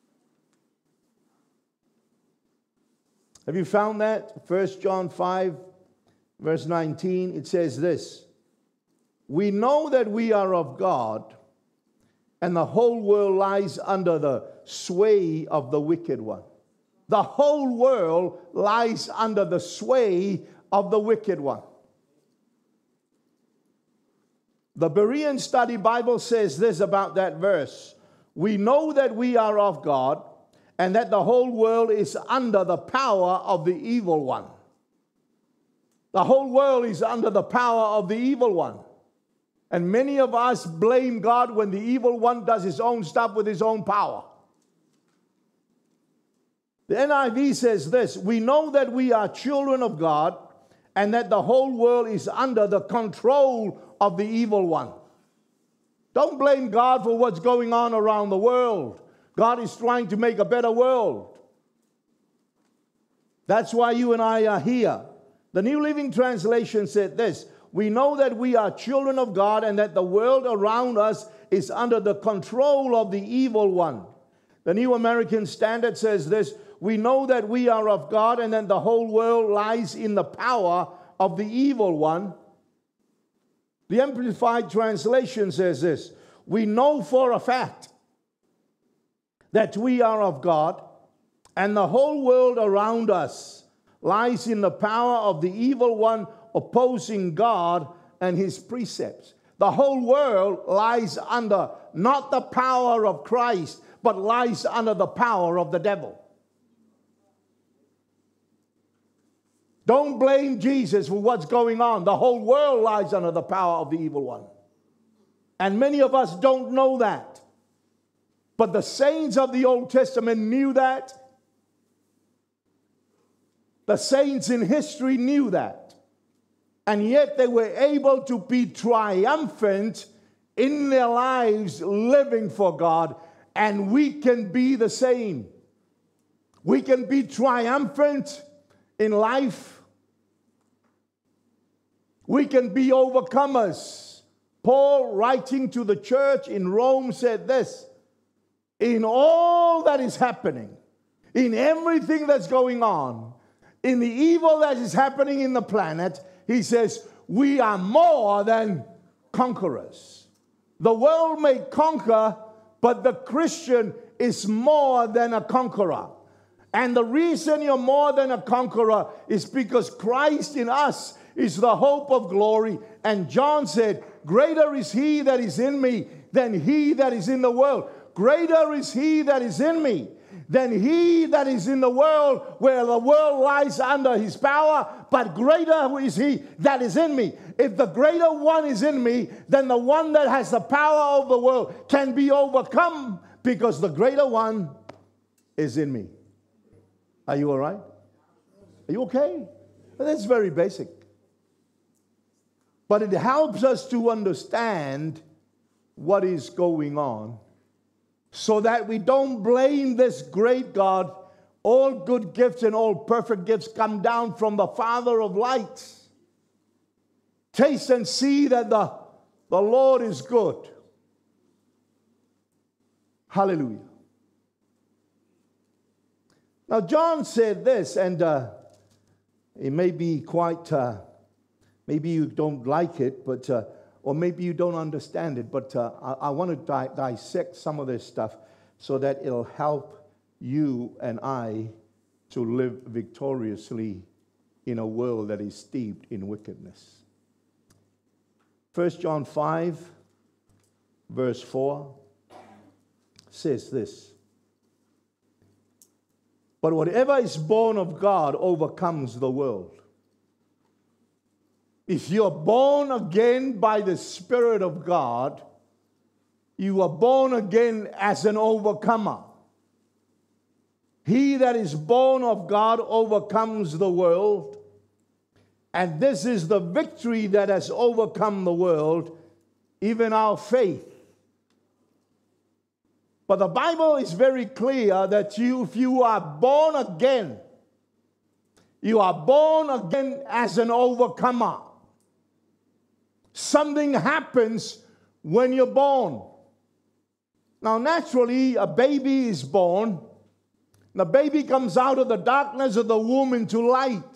Have you found that? First John five, verse nineteen, it says this: we know that we are of God, and the whole world lies under the sway of the wicked one. The whole world lies under the sway of the wicked one. The Berean Study Bible says this about that verse. We know that we are of God, and that the whole world is under the power of the evil one. The whole world is under the power of the evil one. And many of us blame God when the evil one does his own stuff with his own power. The N I V says this, we know that we are children of God and that the whole world is under the control of the evil one. Don't blame God for what's going on around the world. God is trying to make a better world. That's why you and I are here. The New Living Translation said this, we know that we are children of God and that the world around us is under the control of the evil one. The New American Standard says this, we know that we are of God and that the whole world lies in the power of the evil one. The Amplified Translation says this, we know for a fact that we are of God and the whole world around us lies in the power of the evil one opposing God and his precepts. The whole world lies under not the power of Christ, but lies under the power of the devil. Don't blame Jesus for what's going on. The whole world lies under the power of the evil one. And many of us don't know that. But the saints of the Old Testament knew that. The saints in history knew that. And yet they were able to be triumphant in their lives living for God. And we can be the same. We can be triumphant in life. We can be overcomers. Paul, writing to the church in Rome, said this, in all that is happening, in everything that's going on, in the evil that is happening in the planet, he says, we are more than conquerors. The world may conquer, but the Christian is more than a conqueror. And the reason you're more than a conqueror is because Christ in us is the hope of glory. And John said, greater is he that is in me than he that is in the world. Greater is he that is in me than he that is in the world, where the world lies under his power, but greater is he that is in me. If the greater one is in me, then the one that has the power of the world can be overcome, because the greater one is in me. Are you all right? Are you okay? That's very basic. But it helps us to understand what is going on, so that we don't blame this great God. All good gifts and all perfect gifts come down from the Father of lights. Taste and see that the, the Lord is good. Hallelujah. Now, John said this, and uh, it may be quite, uh, maybe you don't like it, but uh, or maybe you don't understand it, but uh, I, I want to di- dissect some of this stuff so that it'll help you and I to live victoriously in a world that is steeped in wickedness. First John five, verse four, says this, but whatever is born of God overcomes the world. If you're born again by the Spirit of God, you are born again as an overcomer. He that is born of God overcomes the world. And this is the victory that has overcome the world, even our faith. But the Bible is very clear that you, if you are born again, you are born again as an overcomer. Something happens when you're born. Now, naturally, a baby is born. The baby comes out of the darkness of the womb into light.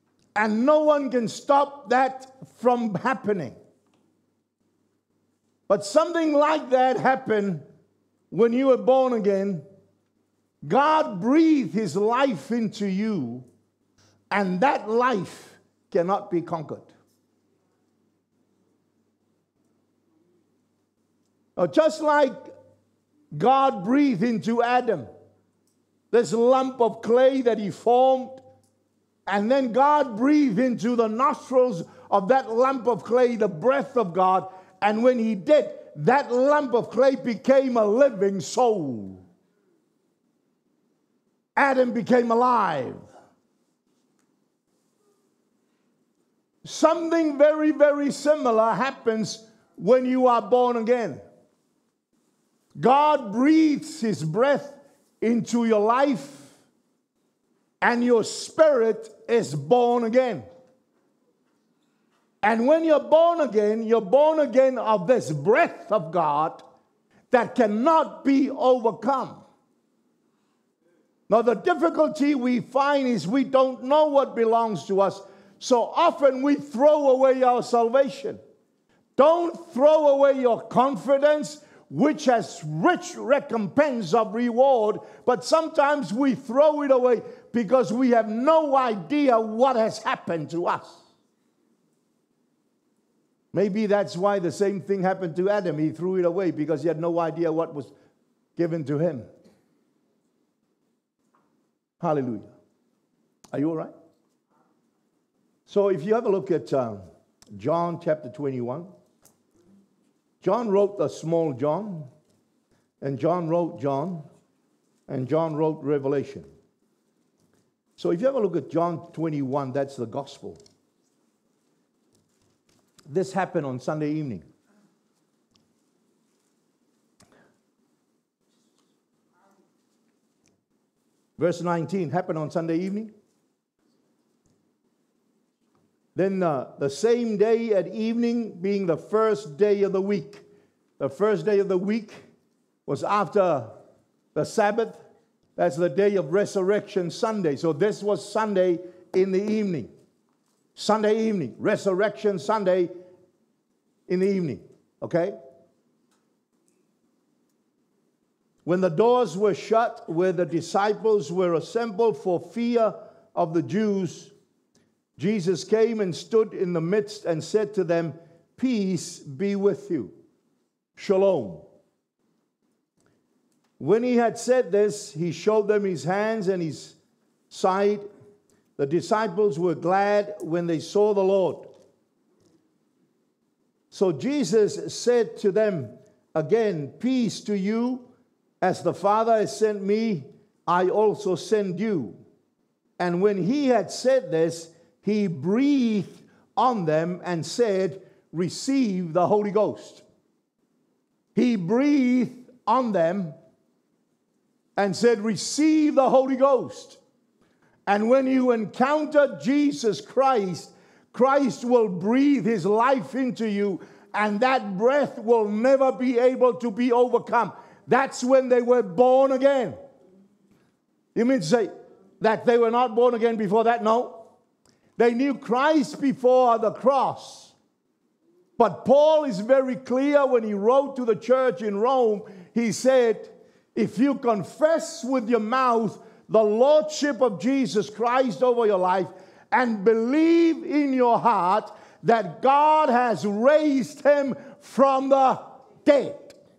And no one can stop that from happening. But something like that happened when you were born again. God breathed his life into you, and that life cannot be conquered. Now, just like God breathed into Adam this lump of clay that he formed, and then God breathed into the nostrils of that lump of clay the breath of God, and when he did, that lump of clay became a living soul. Adam became alive. Something very, very similar happens when you are born again. God breathes his breath into your life, and your spirit is born again. And when you're born again, you're born again of this breath of God that cannot be overcome. Now, the difficulty we find is we don't know what belongs to us, so often we throw away our salvation. Don't throw away your confidence, which has rich recompense of reward, but sometimes we throw it away because we have no idea what has happened to us. Maybe that's why the same thing happened to Adam. He threw it away because he had no idea what was given to him. Hallelujah. Are you all right? So if you have a look at um, John chapter twenty-one, John wrote the small John, and John wrote John, and John wrote Revelation. So if you have a look at John twenty-one, that's the gospel. This happened on Sunday evening. Verse nineteen happened on Sunday evening. Then uh, the same day at evening, being the first day of the week. The first day of the week was after the Sabbath. That's the day of Resurrection Sunday. So this was Sunday in the evening. Sunday evening. Resurrection Sunday in the evening. Okay? When the doors were shut, where the disciples were assembled for fear of the Jews, Jesus came and stood in the midst and said to them, "Peace be with you." Shalom. When he had said this, he showed them his hands and his side. The disciples were glad when they saw the Lord. So Jesus said to them again, "Peace to you. As the Father has sent me, I also send you." And when he had said this, he breathed on them and said, "Receive the Holy Ghost." He breathed on them and said, "Receive the Holy Ghost." And when you encounter Jesus Christ, Christ will breathe his life into you, and that breath will never be able to be overcome. That's when they were born again. You mean to say that they were not born again before that? No. They knew Christ before the cross. But Paul is very clear when he wrote to the church in Rome. He said, if you confess with your mouth the lordship of Jesus Christ over your life and believe in your heart that God has raised him from the dead.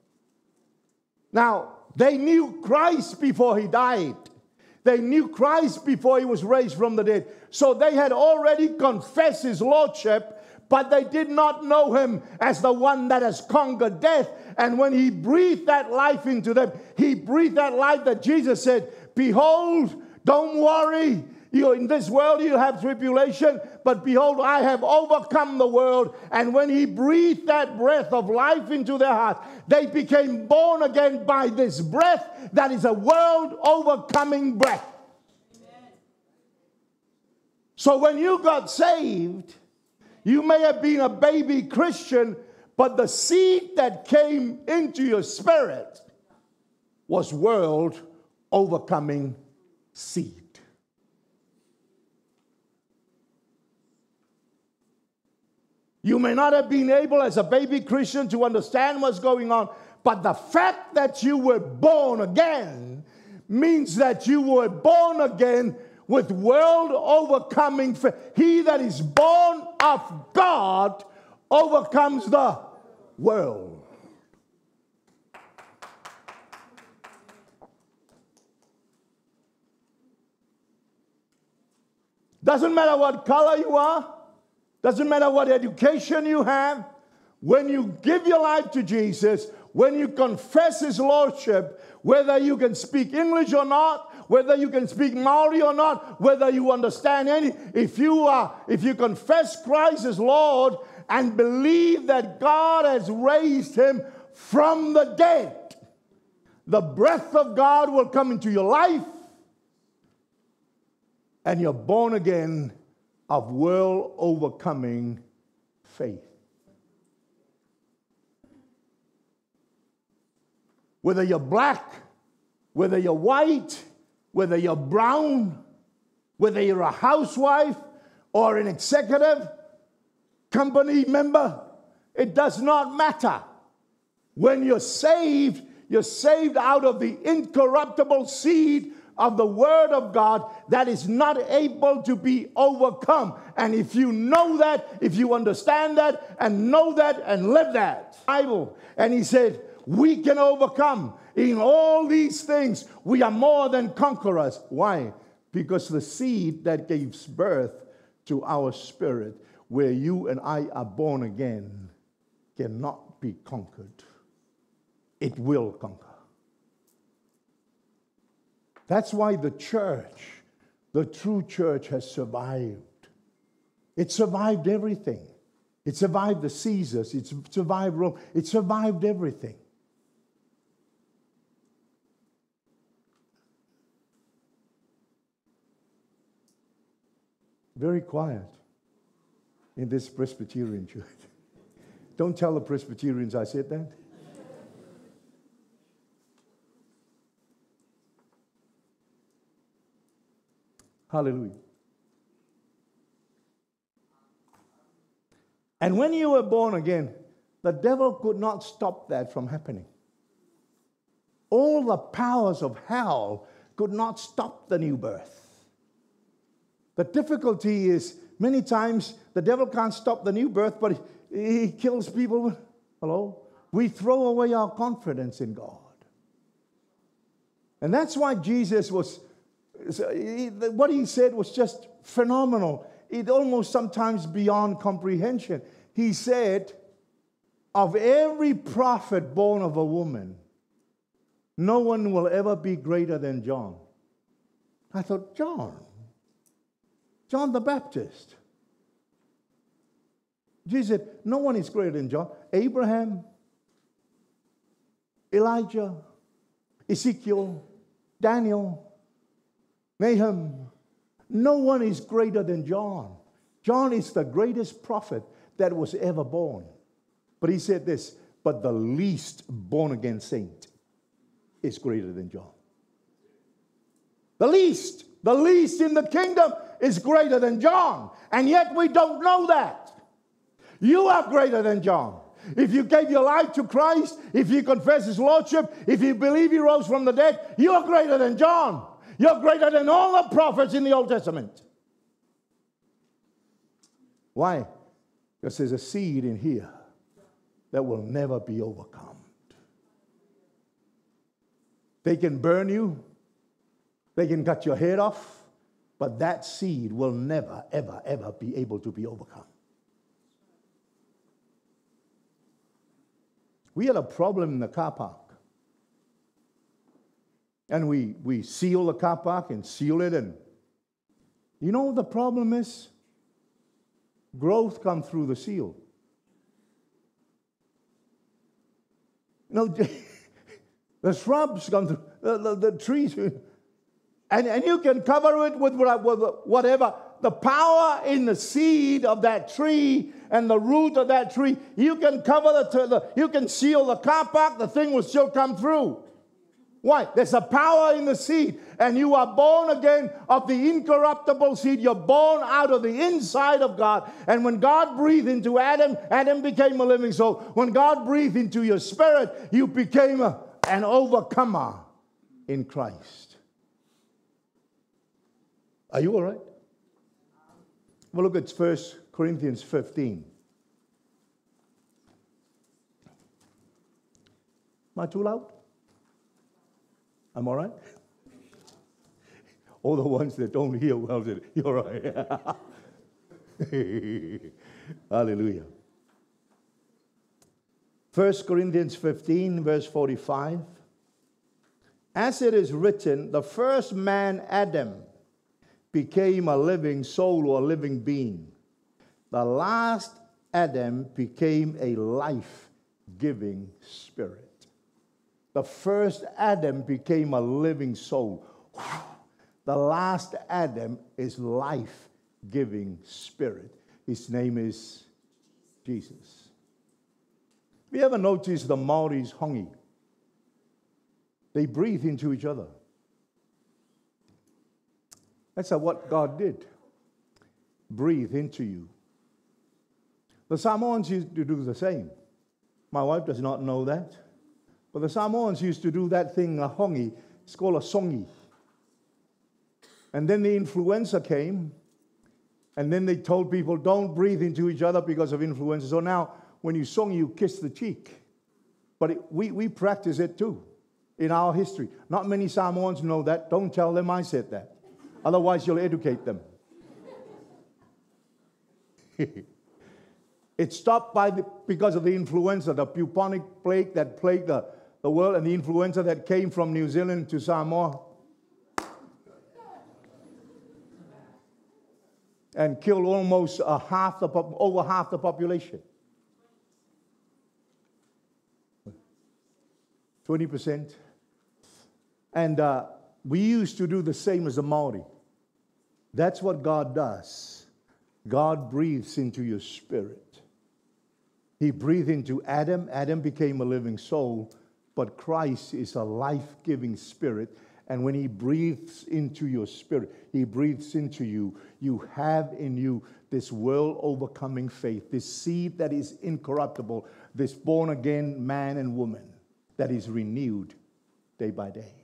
Now, they knew Christ before he died. They knew Christ before he was raised from the dead. So they had already confessed his lordship, but they did not know him as the one that has conquered death. And when he breathed that life into them, he breathed that life that Jesus said, "Behold, don't worry. You, in this world you have tribulation, but behold, I have overcome the world." And when he breathed that breath of life into their heart, they became born again by this breath that is a world overcoming breath. Amen. So when you got saved, you may have been a baby Christian, but the seed that came into your spirit was world overcoming seed. You may not have been able as a baby Christian to understand what's going on, but the fact that you were born again means that you were born again with world overcoming faith. He that is born of God overcomes the world. Doesn't matter what color you are. Doesn't matter what education you have. When you give your life to Jesus, when you confess His Lordship, whether you can speak English or not, whether you can speak Maori or not, whether you understand any, if you are, if you confess Christ as Lord and believe that God has raised Him from the dead, the breath of God will come into your life, and you're born again of world overcoming faith. Whether you're black, whether you're white, whether you're brown, whether you're a housewife or an executive company member, it does not matter. When you're saved, you're saved out of the incorruptible seed of the Word of God that is not able to be overcome. And if you know that, if you understand that, and know that, and live that, Bible, and He said, we can overcome. In all these things, we are more than conquerors. Why? Because the seed that gives birth to our spirit, where you and I are born again, cannot be conquered. It will conquer. That's why the church, the true church, has survived. It survived everything. It survived the Caesars. It survived Rome. It survived everything. Very quiet in this Presbyterian church. Don't tell the Presbyterians I said that. Hallelujah. And when you were born again, the devil could not stop that from happening. All the powers of hell could not stop the new birth. The difficulty is, many times, the devil can't stop the new birth, but he, he kills people. Hello? We throw away our confidence in God. And that's why Jesus was, what He said was just phenomenal. It almost sometimes beyond comprehension. He said, of every prophet born of a woman, no one will ever be greater than John. I thought, John? John the Baptist. Jesus said, no one is greater than John. Abraham, Elijah, Ezekiel, Daniel, Nahum. No one is greater than John. John is the greatest prophet that was ever born. But he said this, but the least born-again saint is greater than John. The least, the least in the kingdom is greater than John. And yet we don't know that. You are greater than John. If you gave your life to Christ, if you confess His Lordship, if you believe He rose from the dead, you are greater than John. You're greater than all the prophets in the Old Testament. Why? Because there's a seed in here that will never be overcome. They can burn you. They can cut your head off. But that seed will never, ever, ever be able to be overcome. We had a problem in the car park. And we, we seal the car park and seal it. And you know what the problem is? Growth comes through the seal. You know, the shrubs come through, the, the, the trees. And, and you can cover it with whatever. The power in the seed of that tree and the root of that tree, you can cover the, the you can seal the car park, the thing will still come through. Why? There's a power in the seed, and you are born again of the incorruptible seed. You're born out of the inside of God. And when God breathed into Adam, Adam became a living soul. When God breathed into your spirit, you became a, an overcomer in Christ. Are you all right? Well, look at First Corinthians fifteen. Am I too loud? I'm all right? All the ones that don't hear well, you're all right. Hallelujah. First Corinthians fifteen, verse forty-five. As it is written, the first man, Adam, became a living soul or a living being. The last Adam became a life-giving spirit. The first Adam became a living soul. The last Adam is life-giving spirit. His name is Jesus. Have you ever noticed the Maoris hongi? They breathe into each other. That's what God did. Breathe into you. The Samoans used to do the same. My wife does not know that. But the Samoans used to do that thing, a hongi. It's called a songi. And then the influenza came. And then they told people, don't breathe into each other because of influenza. So now, when you song, you kiss the cheek. But it, we, we practice it too in our history. Not many Samoans know that. Don't tell them I said that. Otherwise, you'll educate them. It stopped by the, because of the influenza, the bubonic plague that plagued the, the world, and the influenza that came from New Zealand to Samoa and killed almost a half the over half the population. twenty percent. And uh, we used to do the same as the Maori. That's what God does. God breathes into your spirit. He breathed into Adam. Adam became a living soul. But Christ is a life-giving spirit. And when he breathes into your spirit, he breathes into you. You have in you this world-overcoming faith, this seed that is incorruptible, this born-again man and woman that is renewed day by day.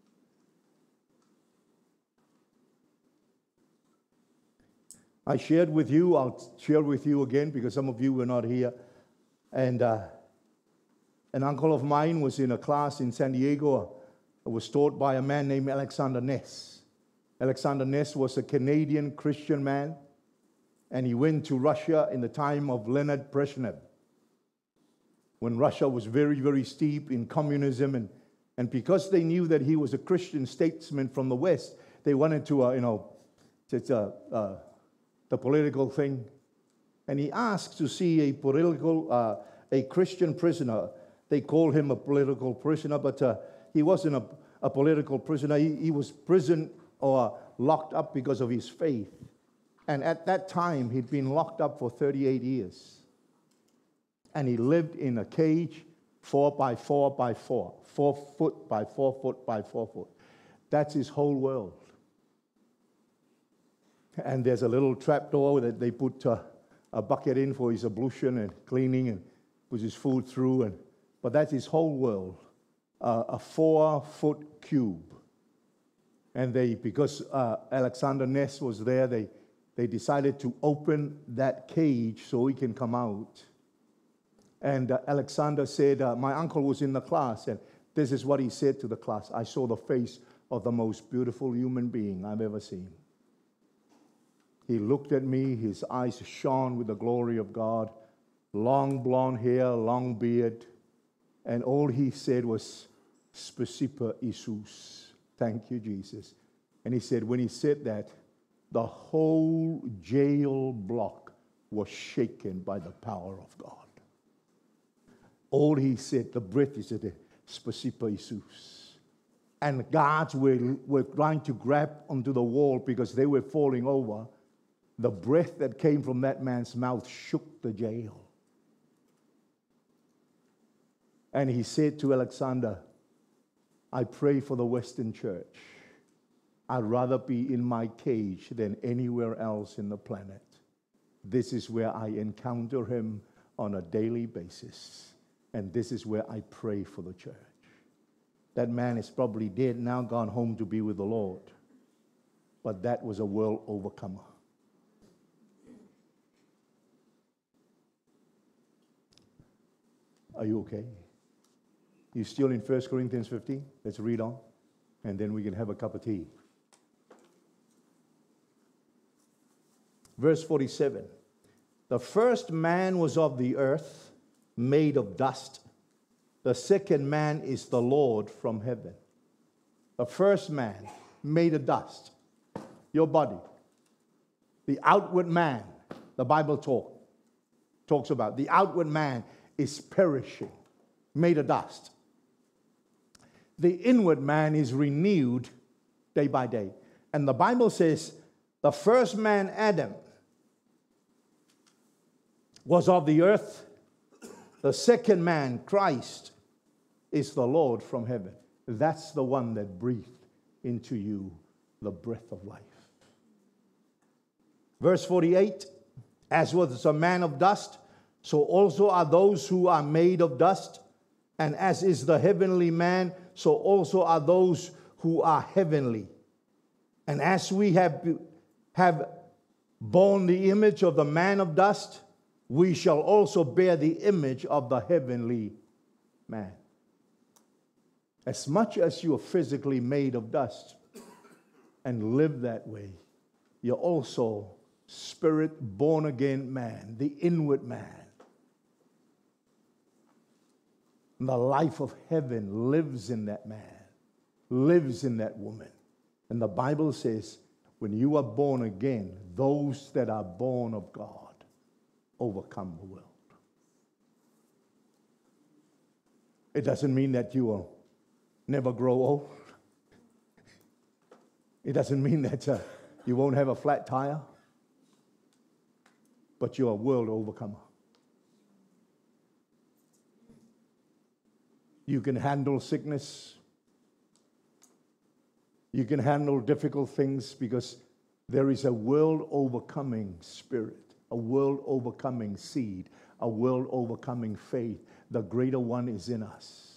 I shared with you, I'll share with you again because some of you were not here. And uh, an uncle of mine was in a class in San Diego. It was taught by a man named Alexander Ness. Alexander Ness was a Canadian Christian man, and he went to Russia in the time of Leonid Brezhnev, when Russia was very, very steep in communism. And, and because they knew that he was a Christian statesman from the West, they wanted to, uh, you know, it's a... Uh, the political thing, and he asked to see a political, uh, a Christian prisoner. They called him a political prisoner, but uh, he wasn't a, a political prisoner. He, he was prison or locked up because of his faith. And at that time, he'd been locked up for thirty-eight years. And he lived in a cage, four by four by four, four foot by four foot by four foot. That's his whole world. And there's a little trap door that they put uh, a bucket in for his ablution and cleaning and puts his food through. And but that's his whole world, uh, a four-foot cube. And they, because uh, Alexander Ness was there, they, they decided to open that cage so he can come out. And uh, Alexander said, uh, my uncle was in the class, and this is what he said to the class. I saw the face of the most beautiful human being I've ever seen. He looked at me, his eyes shone with the glory of God, long blonde hair, long beard, and all he said was, Spasipa Jesus. Thank you, Jesus. And he said, when he said that, the whole jail block was shaken by the power of God. All he said, the breath, he said, Spasipa Jesus. And guards were, were trying to grab onto the wall because they were falling over. The breath that came from that man's mouth shook the jail. And he said to Alexander, I pray for the Western church. I'd rather be in my cage than anywhere else in the planet. This is where I encounter him on a daily basis. And this is where I pray for the church. That man is probably dead now, gone home to be with the Lord. But that was a world overcomer. Are you okay? You still in First Corinthians fifteen? Let's read on. And then we can have a cup of tea. Verse forty-seven. The first man was of the earth, made of dust. The second man is the Lord from heaven. The first man made of dust. Your body. The outward man, the Bible talk, talks about. The outward man is perishing, made of dust. The inward man is renewed day by day. And the Bible says the first man, Adam, was of the earth. The second man, Christ, is the Lord from heaven. That's the one that breathed into you the breath of life. Verse forty-eight, as was a man of dust, so also are those who are made of dust. And as is the heavenly man, so also are those who are heavenly. And as we have, have borne the image of the man of dust, we shall also bear the image of the heavenly man. As much as you are physically made of dust and live that way, you're also spirit born again man, the inward man. And the life of heaven lives in that man, lives in that woman. And the Bible says, when you are born again, those that are born of God overcome the world. It doesn't mean that you will never grow old. It doesn't mean that uh, you won't have a flat tire. But you're a world overcomer. You can handle sickness. You can handle difficult things because there is a world overcoming spirit, a world overcoming seed, a world overcoming faith. The greater one is in us.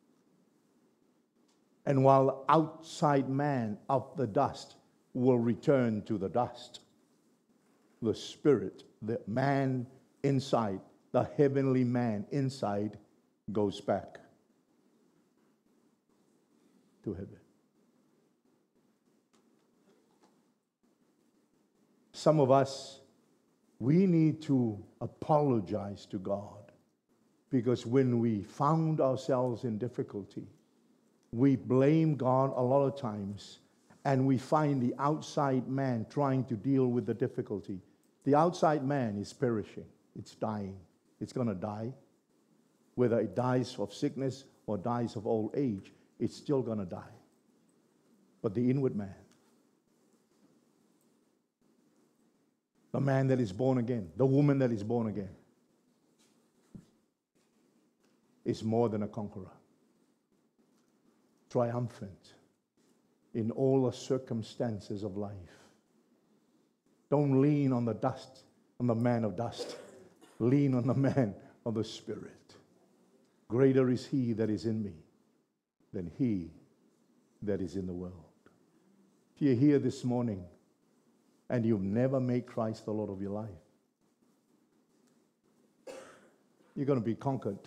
And while outside man of the dust will return to the dust, the spirit, the man inside, the heavenly man inside, goes back to heaven. Some of us, we need to apologize to God because when we found ourselves in difficulty, we blame God a lot of times and we find the outside man trying to deal with the difficulty. The outside man is perishing. It's dying. It's going to die. Whether it dies of sickness or dies of old age, it's still going to die. But the inward man, the man that is born again, the woman that is born again, is more than a conqueror. Triumphant in all the circumstances of life. Don't lean on the dust, on the man of dust. Lean on the man of the Spirit. Greater is he that is in me than he that is in the world. If you're here this morning and you've never made Christ the Lord of your life, you're going to be conquered.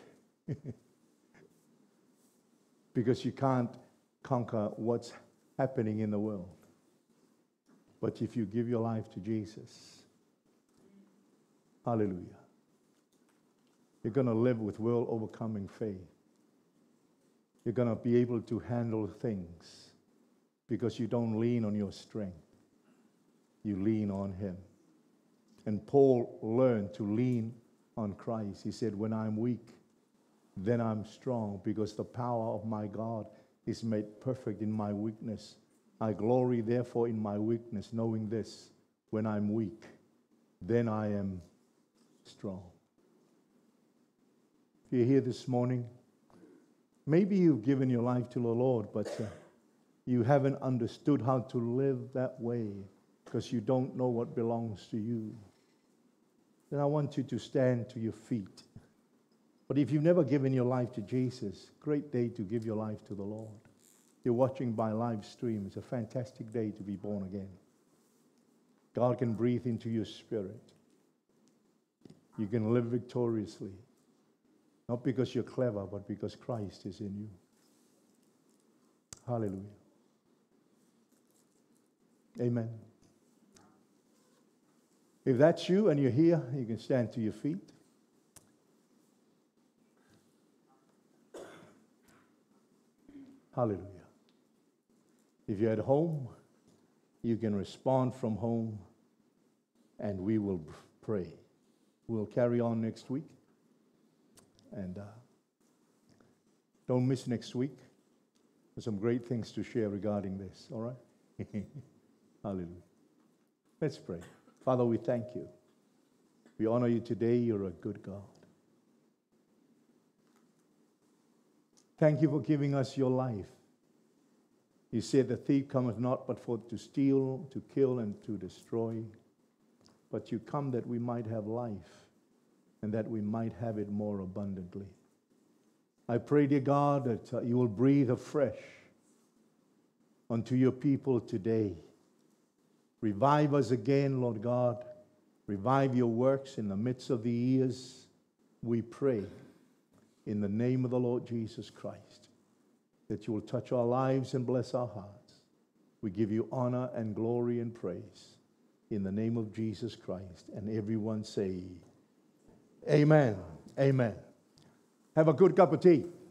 Because you can't conquer what's happening in the world. But if you give your life to Jesus, hallelujah, you're going to live with world overcoming faith. You're going to be able to handle things because you don't lean on your strength. You lean on him. And Paul learned to lean on Christ. He said, when I'm weak, then I'm strong because the power of my God is made perfect in my weakness. I glory therefore in my weakness, knowing this, when I'm weak, then I am strong. If you're here this morning, maybe you've given your life to the Lord, but uh, you haven't understood how to live that way because you don't know what belongs to you. Then I want you to stand to your feet. But if you've never given your life to Jesus, great day to give your life to the Lord. You're watching by live stream. It's a fantastic day to be born again. God can breathe into your spirit. You can live victoriously. Not because you're clever, but because Christ is in you. Hallelujah. Amen. If that's you and you're here, you can stand to your feet. Hallelujah. If you're at home, you can respond from home and we will pray. We'll carry on next week. And uh, don't miss next week. There's some great things to share regarding this, all right? Hallelujah. Let's pray. Father, we thank you. We honor you today. You're a good God. Thank you for giving us your life. You said the thief cometh not but for to steal, to kill, and to destroy. But you come that we might have life, and that we might have it more abundantly. I pray, dear God, that uh, you will breathe afresh unto your people today. Revive us again, Lord God. Revive your works in the midst of the years, we pray, in the name of the Lord Jesus Christ, that you will touch our lives and bless our hearts. We give you honor and glory and praise in the name of Jesus Christ. And everyone say, amen. Amen. Have a good cup of tea.